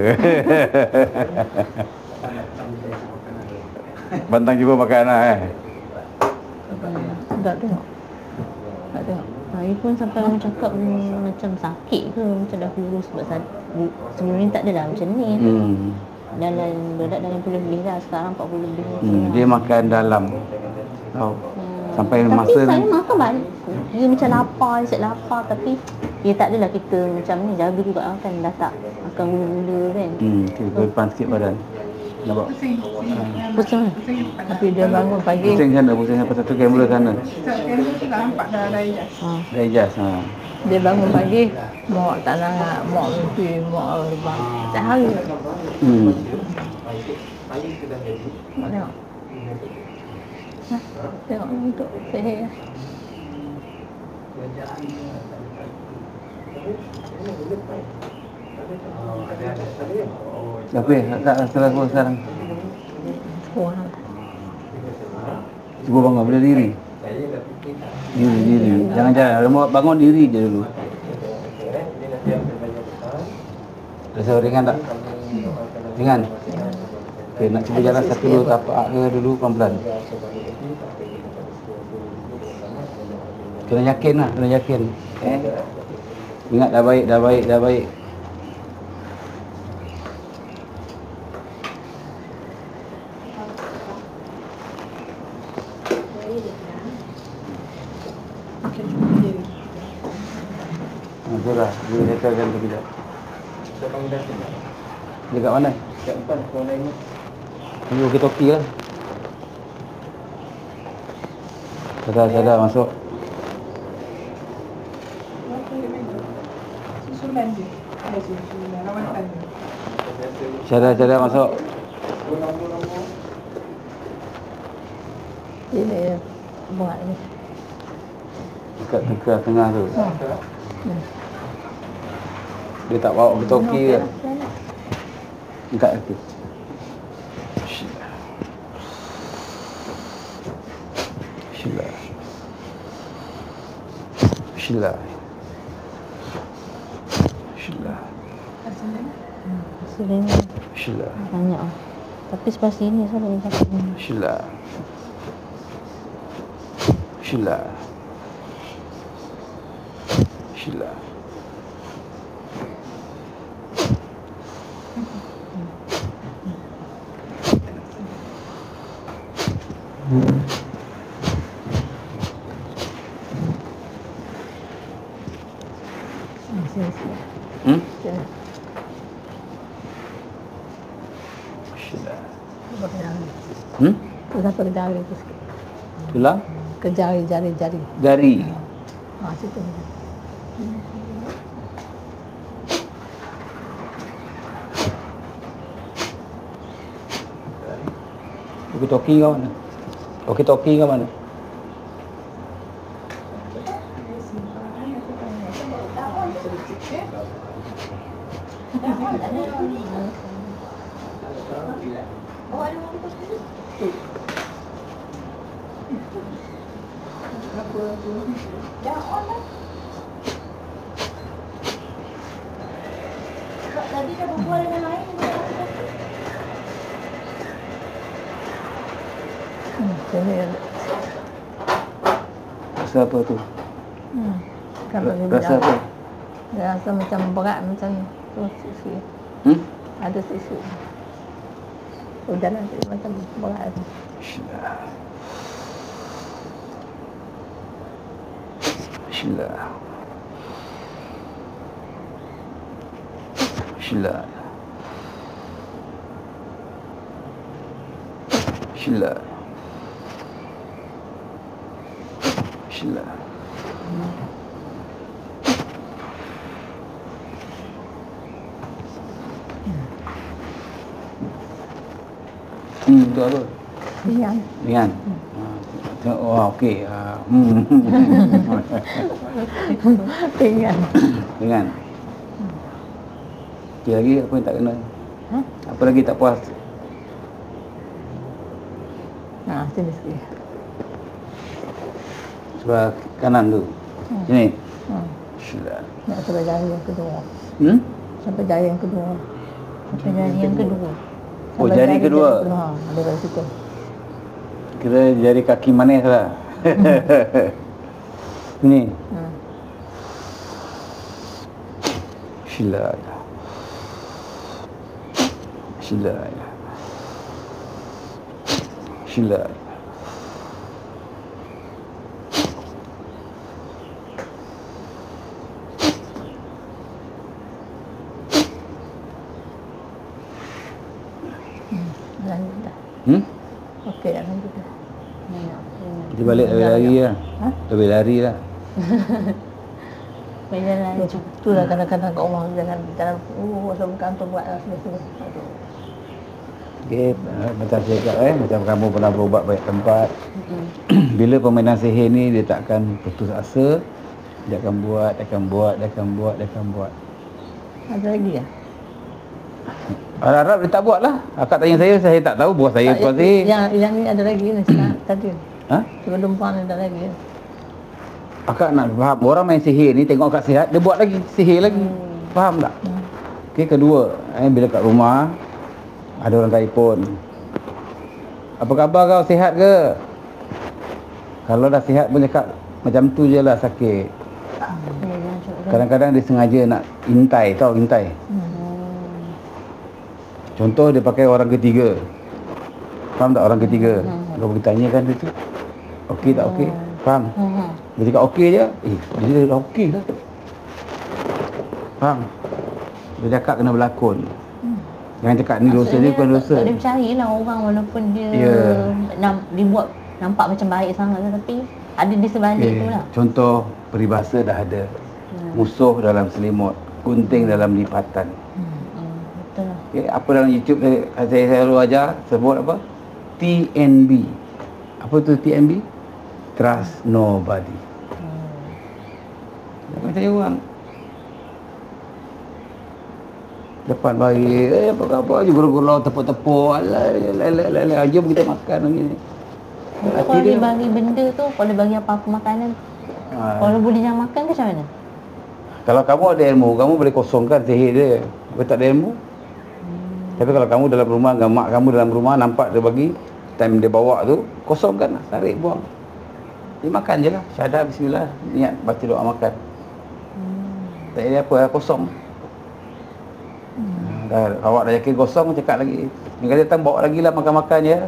Bantang cuba makan lah eh. Tak tengok. Tak tengok. Hari pun sampai orang cakap hmm, macam sakit ke, macam dah kurus sebab sa- sebelum ni tak adalah macam ni. Hmm. Dalam berat dalam puluh lebih dah, sekarang empat puluh lebih. Hmm. Dia makan dalam. Tahu. Sampai Tapi masa saya makan balik. Dia macam lapar, dia lapar tapi dia tak adalah kita macam ni jaga juga kan, dah tak makan gula-gula kan. Hmm, okay, berdepan sikit badan. Nampak? Pusing. Tapi dia bangun pagi. Pusing sana, pusing apa satu kamera sana. Tak, yang tu dah nampak dah dah ijaz. Ha. Dah ijaz. Ha. Dia bangun pagi, mak tak nak, mak mesti mak lebang. Tak hari. Hmm. Mak tengok. Ha, tengok untuk sehat. Apa ya? Tak salah gua sekarang. Kurang. Cuba bangun, boleh diri. Diri, diri. Jangan jalan. Bangun diri je dulu. Rasa ringan tak? Ringan? Okey, nak cuba jalan satu dulu tapak ke dulu pelan-pelan. Kena yakin lah, kena yakin. Eh? Ingat dah baik, dah baik, dah baik. Ha, tu lah. Dia settlekan tu kejap. Dia kat mana? Kat depan, kawan lain ni. Tunggu walkie-talkie lah. Sadar, sadar, masuk. Susulan je. Ada susulan, rawatan je. Sadar, sadar, masuk. Ini buat ni. Dekat tengah tengah tu. Dia tak bawa walkie-talkie ke? Dekat tu. Bismillah. Bismillah. Bismillah. Sering Bismillah. banyak ah. Tapi sebelah sini saya tak sakit. Bismillah. Bismillah. Bismillah. Sini sini. Hmm? Sini. Bismillah. Buat jari. Hmm? Kita pakai jari tu sikit. Tulang? Ke jari jari jari. Jari. Ha situ. Walkie-talkie kau mana? Okey-toki ke mana? Tadi dah berbual dengan lain. Hmm, sini ada. Rasa apa tu? Hmm. Kalau dia Rasa bilang, apa? dia rasa macam berat, macam tu sisi. Hmm? Ada sisi. Udah nanti macam berat. Bismillah. Bismillah. Bismillah. Bismillah. Bismillah. Hmm, itu apa? Ringan. Ringan. Hmm. Tengok, wah, okey. Ah, hmm. Ringan. Ringan. Okey, lagi apa yang tak kena? Ha? Apa lagi tak puas? Nah, sini sikit. Sebelah kanan tu. Hmm. Sini. Hmm. Bismillah. Nak sampai jari yang kedua. Hmm? Sampai jari yang kedua. Sampai jari yang kedua. Oh, Sampai jari kedua. Ha, ada kat situ. Kira jari kaki manis lah. Ni. Hmm. Bismillah. Bismillah. Bismillah. Lanjut dah. Hmm? Okey dah, lanjut dah. Kita balik lebih lari lah. Ha? Lebih lari lah. Berjalan. Tu lah kadang-kadang kat rumah jangan jangan oh sebab kantor buat lah sini-sini. Aduh. Okey, eh, macam saya cakap eh, macam kamu pernah berubat banyak tempat. Bila permainan sihir ni dia tak akan putus asa. Dia akan buat, dia akan buat, dia akan buat, dia akan buat. Ada lagi ya? Harap-harap dia tak buat lah. Akak tanya saya, saya tak tahu buat saya buat sihir. Yang yang ni ada lagi ni sekarang tadi. Ha? Sebelum puan ada lagi. Akak nak faham, orang main sihir ni tengok akak sihat, dia buat lagi, sihir lagi. Faham tak? Hmm. Okey, kedua, eh, bila kat rumah, ada orang telefon. Apa khabar kau, sihat ke? Kalau dah sihat pun cakap, macam tu je lah sakit. Kadang-kadang dia sengaja nak intai, tahu intai? Hmm. Contoh dia pakai orang ketiga. Faham tak orang ketiga? Kau pergi tanyakan dia tu. Okey tak okey? Faham? Dia cakap okey je. Eh, dia dah okey lah. Faham? Dia cakap kena berlakon. Jangan cakap ni dosa dia bukan dosa. Dia carilah orang walaupun dia Ya. nam, dibuat nampak macam baik sangat tapi ada di sebalik Okay. tu lah. Contoh peribahasa dah ada. Musuh dalam selimut, gunting dalam lipatan. Hmm, betul lah. Okay. Apa dalam YouTube saya, saya selalu ajar sebut apa? T N B. Apa tu T N B? Trust nobody. Jangan percaya orang. Depan baik, eh apa khabar je gurau-gurau tepuk-tepuk. Alah, alah, alah, alah, jom kita makan ni. Kalau dia bagi benda tu, kalau dia bagi apa-apa makanan, Ha. kalau boleh jangan makan ke macam mana? Kalau kamu ada ilmu, kamu boleh kosongkan sihir dia. Kalau tak ada ilmu. Hmm. Tapi kalau kamu dalam rumah, dengan mak kamu dalam rumah, nampak dia bagi, time dia bawa tu, kosongkan lah, tarik, buang. Dia makan je lah, syahadah, bismillah, niat baca doa makan. Hmm. Tak ada apa lah, kosong. Hmm. Dah, awak dah yakin kosong, cakap lagi. Ni kata datang bawa lagi lah makan-makan je.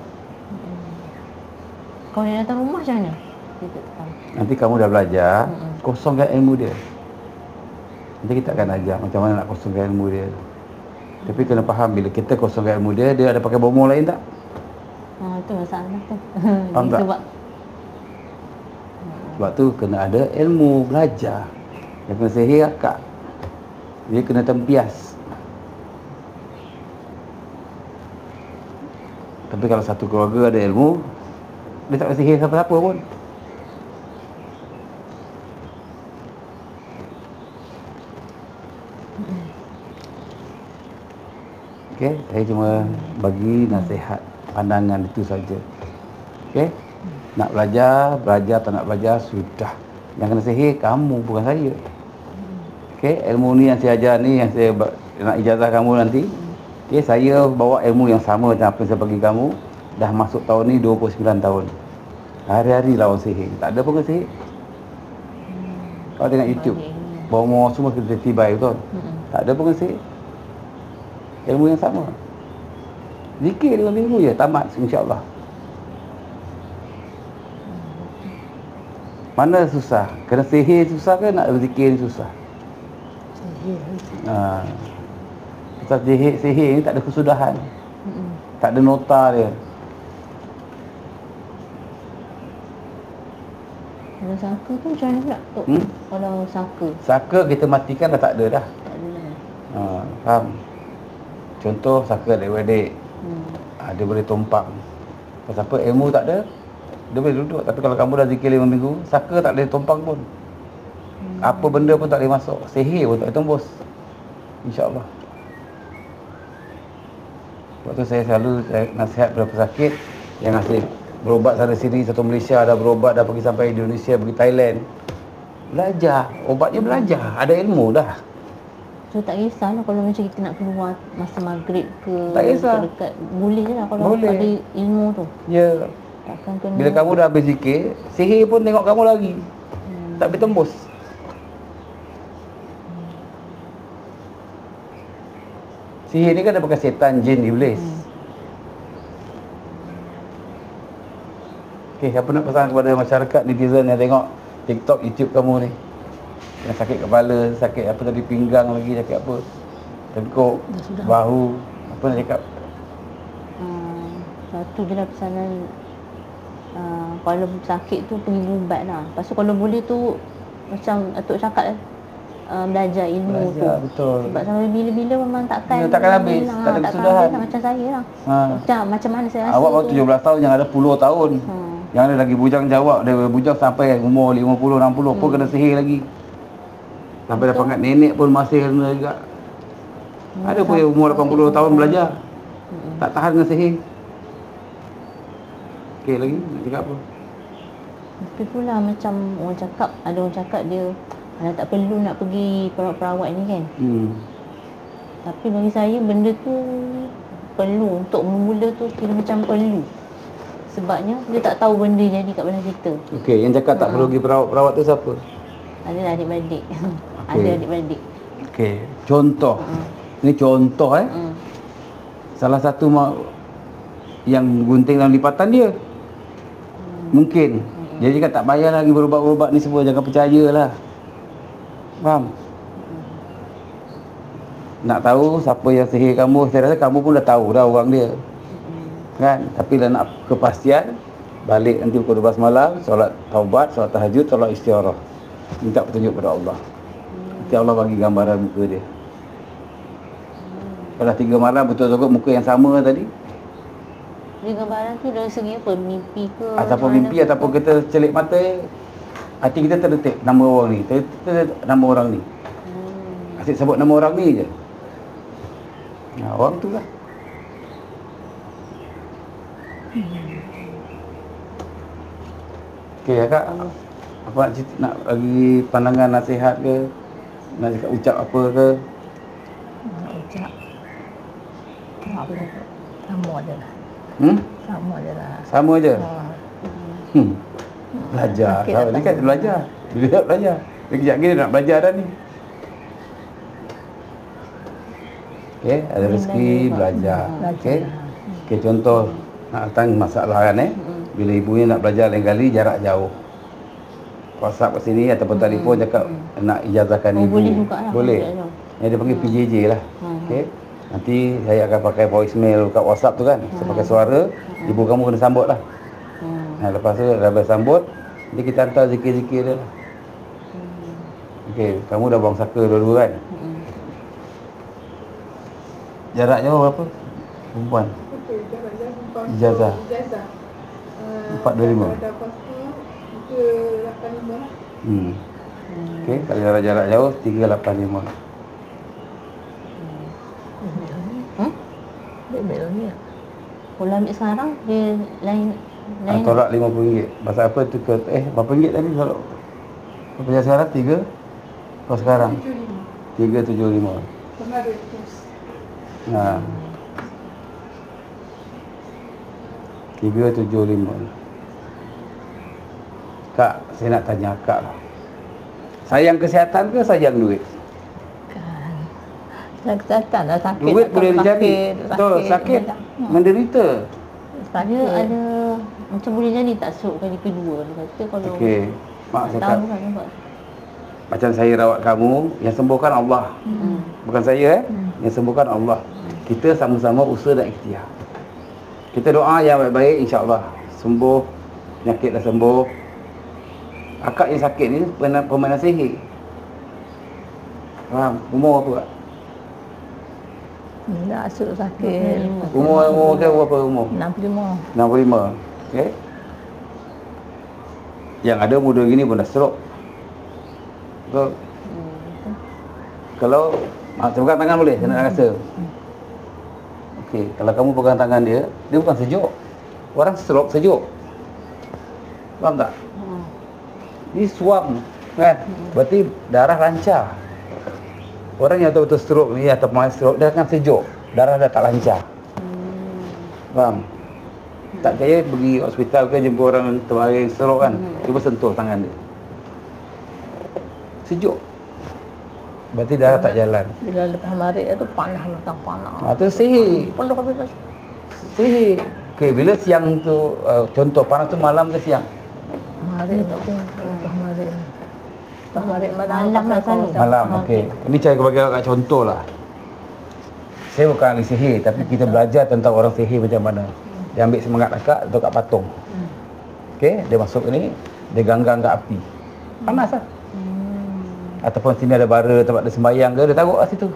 Kalau dia datang rumah macam mana? Dia tak tahu. Nanti kamu dah belajar, kosongkan ilmu dia. Nanti kita akan ajar macam mana nak kosongkan ilmu dia. Tapi kena faham bila kita kosongkan ilmu dia, dia ada pakai bomo lain tak? Ha, itu masalah tu. Faham tak? Sebab Sebab tu kena ada ilmu, belajar. Yang kena sihir akak. Dia kena tempias. Tapi kalau satu keluarga ada ilmu, dia tak boleh sihir siapa-siapa pun. Okey, saya cuma bagi nasihat pandangan itu saja. Okey. Nak belajar, belajar tak nak belajar sudah. Yang kena sihir kamu, bukan saya. Okey, ilmu ni yang saya ajar ni, yang saya nak ijazah kamu nanti. Okey, saya bawa ilmu yang sama macam apa yang saya bagi kamu. Dah masuk tahun ni dua puluh sembilan tahun. Hari-hari lawan sihir. Tak ada pun ke sihir. Kau tengok YouTube, bawa semua kita tibai betul. Tak ada pun ke sihir. Ilmu yang sama. Zikir lima minggu je tamat insya-Allah. Mana susah? Kena sihir susah ke nak berzikir susah? Sihir. Ha. Pasal sihir, sihir ni tak ada kesudahan. Mm-mm. Tak ada nota dia. Kalau sangka tu macam mana pula Tok? Hmm? Kalau sangka Saka kita matikan dah tak ada dah. tak ada lah. Ha, faham? Contoh saka adik-adik. Hmm. Ha, dia boleh tumpang. Pasal apa? Ilmu tak ada, dia boleh duduk. Tapi kalau kamu dah zikir lima minggu, saka tak boleh tumpang pun. Hmm. Apa benda pun tak boleh masuk. Sihir pun tak boleh tembus. InsyaAllah. Sebab tu saya selalu saya nasihat kepada pesakit yang asyik berobat sana sini, satu Malaysia dah berobat, dah pergi sampai Indonesia, pergi Thailand. Belajar. Obatnya belajar. Ada ilmu dah. So tak kisahlah kalau macam kita nak keluar masa maghrib ke Tak kisah. dekat, boleh je lah kalau Boleh. ada ilmu tu. Ya. Takkan kena Bila kamu dah habis zikir, sihir pun tengok kamu lagi. hmm. Tak boleh tembus. Sihir ni kan daripada setan, jin, iblis. Hmm. Okey, apa nak pesan kepada masyarakat netizen yang tengok TikTok, YouTube kamu ni? Yang sakit kepala, sakit apa tadi, pinggang lagi, sakit apa? Tengkuk, bahu, apa nak cakap? Uh, satu je lah pesanan, uh, kalau sakit tu pergi berubat lah. Lepas tu kalau boleh tu macam Atuk cakap, uh, belajar ilmu Belajar, tu. betul. Sebab sampai bila-bila memang takkan Ya, takkan habis, lah, tak ada takkan kesudahan. habis lah, macam saya lah. Ha. Macam, macam mana saya rasa Awak baru tu. tujuh belas tahun, yang ada puluh tahun. Hmm. Yang ada lagi bujang jawab, dia bujang sampai umur lima puluh, enam puluh pun kena sihir lagi. Sampai dah pangkat nenek pun masih kena juga. Hmm, Ada pun yang umur lapan puluh tahun belajar. Hmm. Tak tahan dengan sihir. Okey, lagi nak cakap apa? Tapi pula macam orang cakap, ada orang cakap dia alah, tak perlu nak pergi perawat-perawat ni kan. Hmm. Tapi bagi saya benda tu perlu, untuk memula tu kira macam perlu. Sebabnya dia tak tahu benda jadi kat badan kita. Okey, yang cakap tak perlu pergi perawat-perawat tu siapa? Ada adik-beradik. Okey. Ada adik-beradik. Okey, contoh. Hmm. Ini contoh eh. Hmm. Salah satu ma- yang gunting dalam lipatan dia. Mungkin. Jadi kan tak payah lagi berubat-ubat ni semua, jangan percayalah. Faham? Nak tahu siapa yang sihir kamu, saya rasa kamu pun dah tahu dah orang dia. Kan? Tapi dah nak kepastian, balik nanti pukul dua belas malam, solat taubat, solat tahajud, solat istiarah. Minta petunjuk pada Allah. Nanti Allah bagi gambaran muka dia. Kalau tiga malam betul-betul muka yang sama tadi, Dia gambaran tu dari segi apa? Mimpi ke? ataupun mana mimpi ke? ataupun kita celik mata, hati kita terdetik nama orang ni, terdetik nama orang ni. Hmm. Asyik sebut nama orang ni je. Nah, orang tu lah. Okey ya Kak. Apa nak, cerita, nak bagi pandangan nasihat ke? Nak cakap ucap apa ke? Nak ucap. Apa tu? Sama je lah. Hmm? Sama je lah. Sama je. Ha. Hmm. Belajar. Sakit Tahu datang. ni kan belajar. Bila nak belajar. Dia kejap lagi dia nak belajar dah ni. Okey, ada rezeki belajar. Okey. Okey, contoh nak datang masalah kan eh. Bila ibunya nak belajar lain kali jarak jauh. WhatsApp kat sini ataupun telefon cakap nak ijazahkan Oh, ibu. boleh juga lah. Boleh. Boleh lah. Yang dia panggil P J J lah. Hmm. Okey. Nanti saya akan pakai voicemail kat WhatsApp tu kan. Saya pakai suara, ibu kamu kena sambut lah. Hmm. Nah, lepas tu dah habis sambut, nanti kita hantar zikir-zikir dia lah. Okey, kamu dah buang saka dua-dua kan? Hmm. Jarak jauh berapa? Perempuan. Okey, jarak jauh perempuan. Ijazah. Ijazah. Uh, empat dua lima. Pada pos tu tiga lapan lima lah. Hmm. Okey, kalau jarak, jarak jauh tiga lapan lima. Hmm? Dia ambil ni lah. Kalau ambil sekarang dia lain Ah, lain. tolak lima puluh ringgit. Pasal apa tu ke eh berapa ringgit tadi tolak? Apa sekarang tiga? Kalau sekarang Tujuh lima. tiga tujuh lima. Pernah ada pos. Ha. tiga tujuh lima. Kak, saya nak tanya Kak lah. Sayang kesihatan ke sayang duit? Kan. Dah kesihatan dah sakit. Duit tak boleh tahu dicari. sakit, Betul, sakit banyak. menderita. Dia Sakit. ada macam boleh jadi tak stroke kali kedua. Dia kata kalau Okey. Mak tak cakap tahu kan sebab macam saya rawat kamu, yang sembuhkan Allah. hmm. Bukan saya eh. Yang sembuhkan Allah. Kita sama-sama usaha dan ikhtiar. Kita doa yang baik-baik, insya-Allah sembuh, penyakit dah sembuh. Akak yang sakit ni pernah permainan sihir. Faham? Umur apa Kak? Nak asyik sakit. Umur umur ke berapa umur? enam puluh lima. enam puluh lima. Okey. Yang ada muda gini pun dah stroke. Betul? Kalau ah, pegang tangan boleh, saya nak rasa. Okey, kalau kamu pegang tangan dia, dia bukan sejuk. Orang stroke sejuk. Faham tak? Hmm. Ni suam kan? Berarti darah lancar. Orang yang betul-betul stroke ni atau pemain stroke dia akan sejuk. Darah dah tak lancar. Faham? Tak percaya pergi hospital ke jumpa orang terbaring stroke kan? Cuba sentuh tangan dia. Sejuk. Berarti darah tak jalan. Bila lepas marik tu panas macam panas. Ha, tu sihir. Peluh habis. Sihir. Okey, bila siang tu uh, contoh panas tu malam ke siang? Marik tak pun. Lepas marik. Lepas marik malam. Malam lah selalu. Malam, okey. Ini saya bagi agak contoh lah. Saya bukan ahli sihir, tapi kita belajar tentang orang sihir macam mana. Dia ambil semangat akak, letak kat patung. Okey, dia masuk ni, dia ganggang kat api. Panas lah. Ataupun sini ada bara tempat dia sembahyang ke, dia taruh kat situ.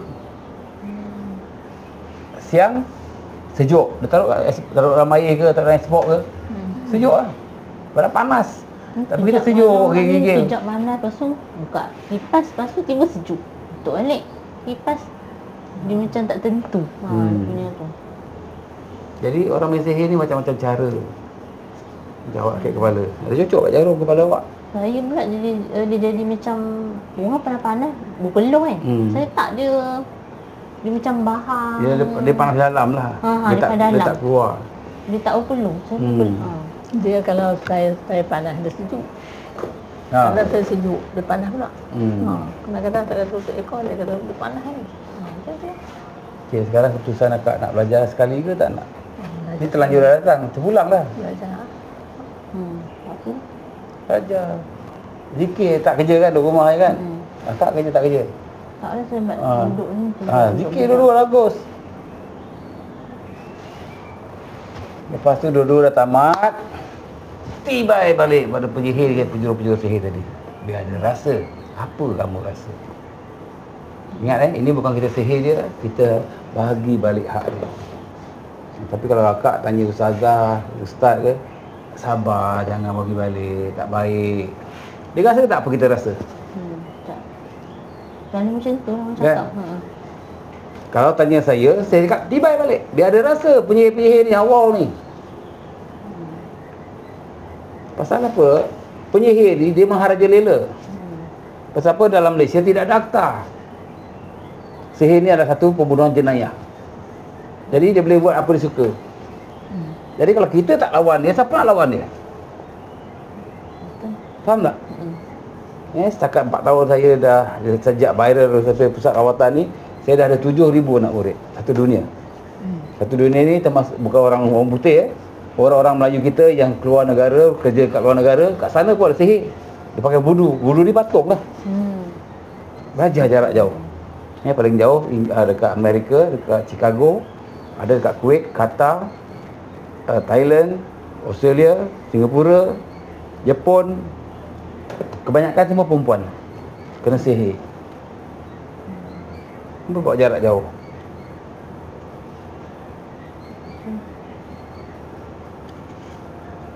Siang, sejuk. Dia taruh kat- taruh dalam air ke, taruh dalam spot ke. Sejuk lah. Badan panas. Tapi kita sejuk, gigil-gigil. Sekejap panas, lepas tu buka kipas, lepas tu tiba sejuk. Tutup balik kipas. Dia macam tak tentu. Ha, Hmm. dia punya tu. Jadi orang main sihir ni macam-macam cara. Macam awak sakit kepala. Ada cocok kat jarum kepala awak. Saya pula jadi uh, dia jadi macam orang panas-panas berpeluh kan. Hmm. Saya tak dia dia macam bahar. Dia, dia panas dalam lah. Ha, ha, dia, dia tak, panas dia dalam. tak keluar. Dia tak berpeluh. Saya Hmm. berpeluh. Ha. Dia kalau saya saya panas dia sejuk. Ha. Kalau saya sejuk dia panas pula. Hmm. Ha, kadang-kadang tak ada tutup ekor dia kata dia panas kan. Ha, macam tu. Okay, sekarang keputusan akak nak belajar sekali ke tak nak? Ha, Ni terlanjur dah datang. Terpulang lah. belajar. Hmm. Apa? Belajar. Zikir tak kerja kan, duduk rumah je kan? Hmm. Akak kerja tak kerja? Tak ada sebab Ha. duduk ni. Ha, zikir dulu bagus. Lepas tu dua-dua dah tamat, tibai balik pada penyihir ke penjuru-penjuru sihir tadi. Biar ada rasa. Apa kamu rasa? Ingat eh, ini bukan kita sihir dia, kita bahagi balik hak dia. Tapi kalau akak tanya ustazah, ustaz ke, sabar, jangan bagi balik, tak baik. Dia rasa ke tak apa kita rasa? Hmm. Tak. Kalau macam tu orang Kan? cakap. Ha. Kalau tanya saya, saya cakap tibai balik. Dia ada rasa penyihir-penyihir ni, awal ni. Pasal apa? Penyihir ni dia maharajalela. Pasal apa dalam Malaysia tidak ada akta. Sihir ni adalah satu pembunuhan jenayah. Jadi dia boleh buat apa dia suka. Jadi kalau kita tak lawan dia, siapa nak lawan dia? Faham tak? Eh, setakat empat tahun saya dah, sejak viral sampai pusat rawatan ni, saya dah ada tujuh ribu anak murid satu dunia. Satu dunia ni termasuk bukan orang orang putih eh. Orang-orang Melayu kita yang keluar negara, kerja kat luar negara, kat sana pun ada sihir. Dia pakai vudu. Vudu ni patung lah. Hmm. Belajar jarak jauh. Yang paling jauh dekat Amerika, dekat Chicago, ada dekat Kuwait, Qatar, uh, Thailand, Australia, Singapura, Jepun. Kebanyakan semua perempuan kena sihir. Mereka bawa jarak jauh.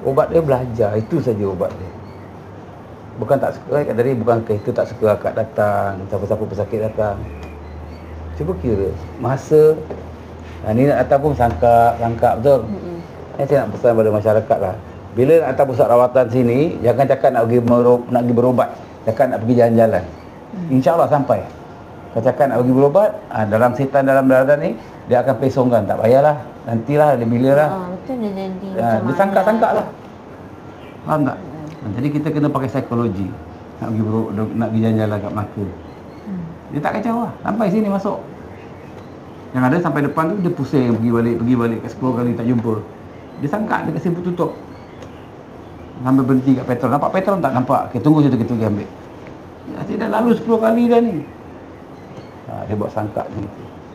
Ubat dia belajar, itu saja ubat dia. Bukan tak suka kat tadi, bukan ke itu tak suka akak datang, siapa-siapa pesakit datang. Cuba kira masa ha, ni nak datang pun sangka, sangka betul. Mm-hmm. Ini saya nak pesan pada masyarakat lah. Bila nak datang pusat rawatan sini, jangan cakap nak pergi merob, nak pergi berobat, cakap nak pergi jalan-jalan. Mm. InsyaAllah sampai. Kalau cakap nak pergi berobat, ha, dalam setan dalam darah ni dia akan pesongkan, tak payahlah. Nantilah, dia bila lah. Ah, betul dia jadi Ha, dia sangka-sangka lah. Faham tak? Jadi kita kena pakai psikologi nak pergi bro, nak pergi jalan-jalan kat Melaka. Hmm. Dia tak kacau lah. Sampai sini masuk. Yang ada sampai depan tu dia pusing pergi balik, pergi balik kat sepuluh kali tak jumpa. Dia sangka dia kasi tutup. Sampai berhenti kat petrol. Nampak petrol tak? Nampak. Okay, tunggu situ kita pergi ambil. Ya, dia dah lalu sepuluh kali dah ni. Ha, dia buat sangka ni.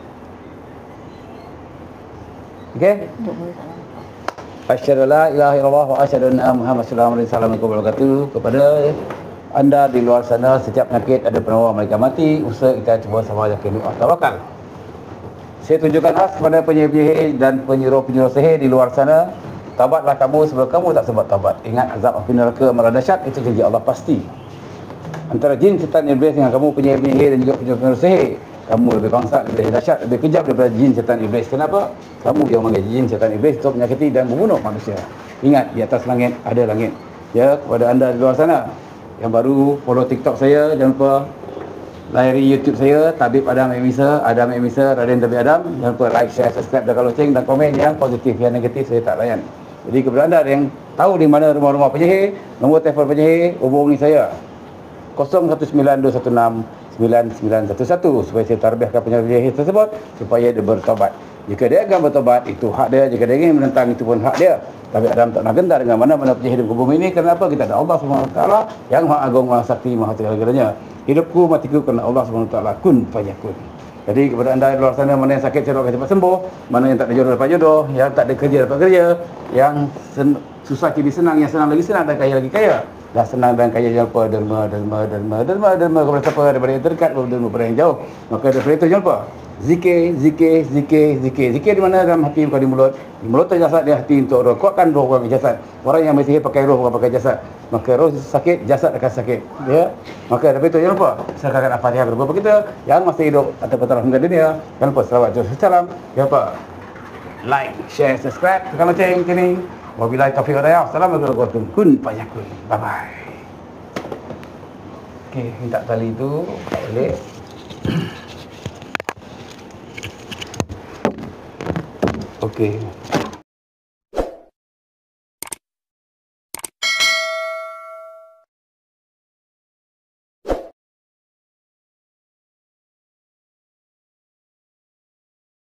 Okey? Asyhadu la ilaha illallah wa asyhadu anna Muhammadan rasulullah kepada anda di luar sana, setiap penyakit ada penawar malaikat mati. Usaha kita cuba sama yakin doa tawakal. Saya tunjukkan khas kepada penyihir dan penyuruh-penyuruh sihir di luar sana. Tabatlah kamu sebab kamu tak sebab tabat. Ingat azab api neraka amat dahsyat, itu janji Allah pasti. Antara jin, setan, iblis dengan kamu penyihir-penyihir dan juga penyuruh-penyuruh sihir, kamu lebih bangsat, lebih dahsyat, lebih kejam daripada jin, setan, iblis. Kenapa? Kamu yang memanggil jin, setan, iblis untuk menyakiti dan membunuh manusia. Ingat, di atas langit ada langit. Ya, kepada anda di luar sana yang baru follow TikTok saya, jangan lupa layari YouTube saya, Tabib Adam Emisa, Adam Emisa, Raden Tabib Adam. Jangan lupa like, share, subscribe dan loceng dan komen yang positif, yang negatif saya tak layan. Jadi kepada anda yang tahu di mana rumah-rumah penyihir, nombor telefon penyihir, hubungi saya kosong satu sembilan dua satu enam sembilan sembilan satu satu supaya saya tarbiahkan penyihir tersebut supaya dia bertobat. Jika dia akan bertobat, itu hak dia. Jika dia ingin menentang, itu pun hak dia. Tapi Adam tak nak gentar dengan mana-mana penyihir di bumi ini. Kenapa? Kita ada Allah subhanahu wa taala yang Maha Agung, Maha Sakti, Maha segala-galanya. Hidupku, matiku kerana Allah subhanahu wa taala. Kun fayakun. Jadi kepada anda di luar sana, mana yang sakit saya doakan cepat sembuh, mana yang tak ada jodoh dapat jodoh, yang tak ada kerja dapat kerja, yang sen- susah jadi senang, yang senang lagi senang, dan kaya lagi kaya. Dah senang dan kaya, jangan lupa derma, derma, derma, derma, derma kepada siapa? Daripada yang terdekat, derma kepada yang jauh. Maka daripada itu jangan lupa zikir, zikir, zikir, zikir. Zikir di mana? Dalam hati, bukan di mulut. Di mulut jasad, di hati untuk roh. Kuatkan roh, bukan jasad. Orang yang bersihir pakai roh, bukan pakai jasad. Maka roh sakit, jasad akan sakit. Ya. Maka daripada itu jangan lupa serahkan Al-Fatihah kepada bapa kita yang masih hidup atau bertaraf dunia. Jangan lupa selawat salam. Jangan lupa like, share, subscribe, tekan lonceng sini. Wabillahi taufiq wal hidayah. Assalamualaikum warahmatullahi wabarakatuh. Kun fayakun. Bye bye. Okey, minta tali tu tak boleh. Okey.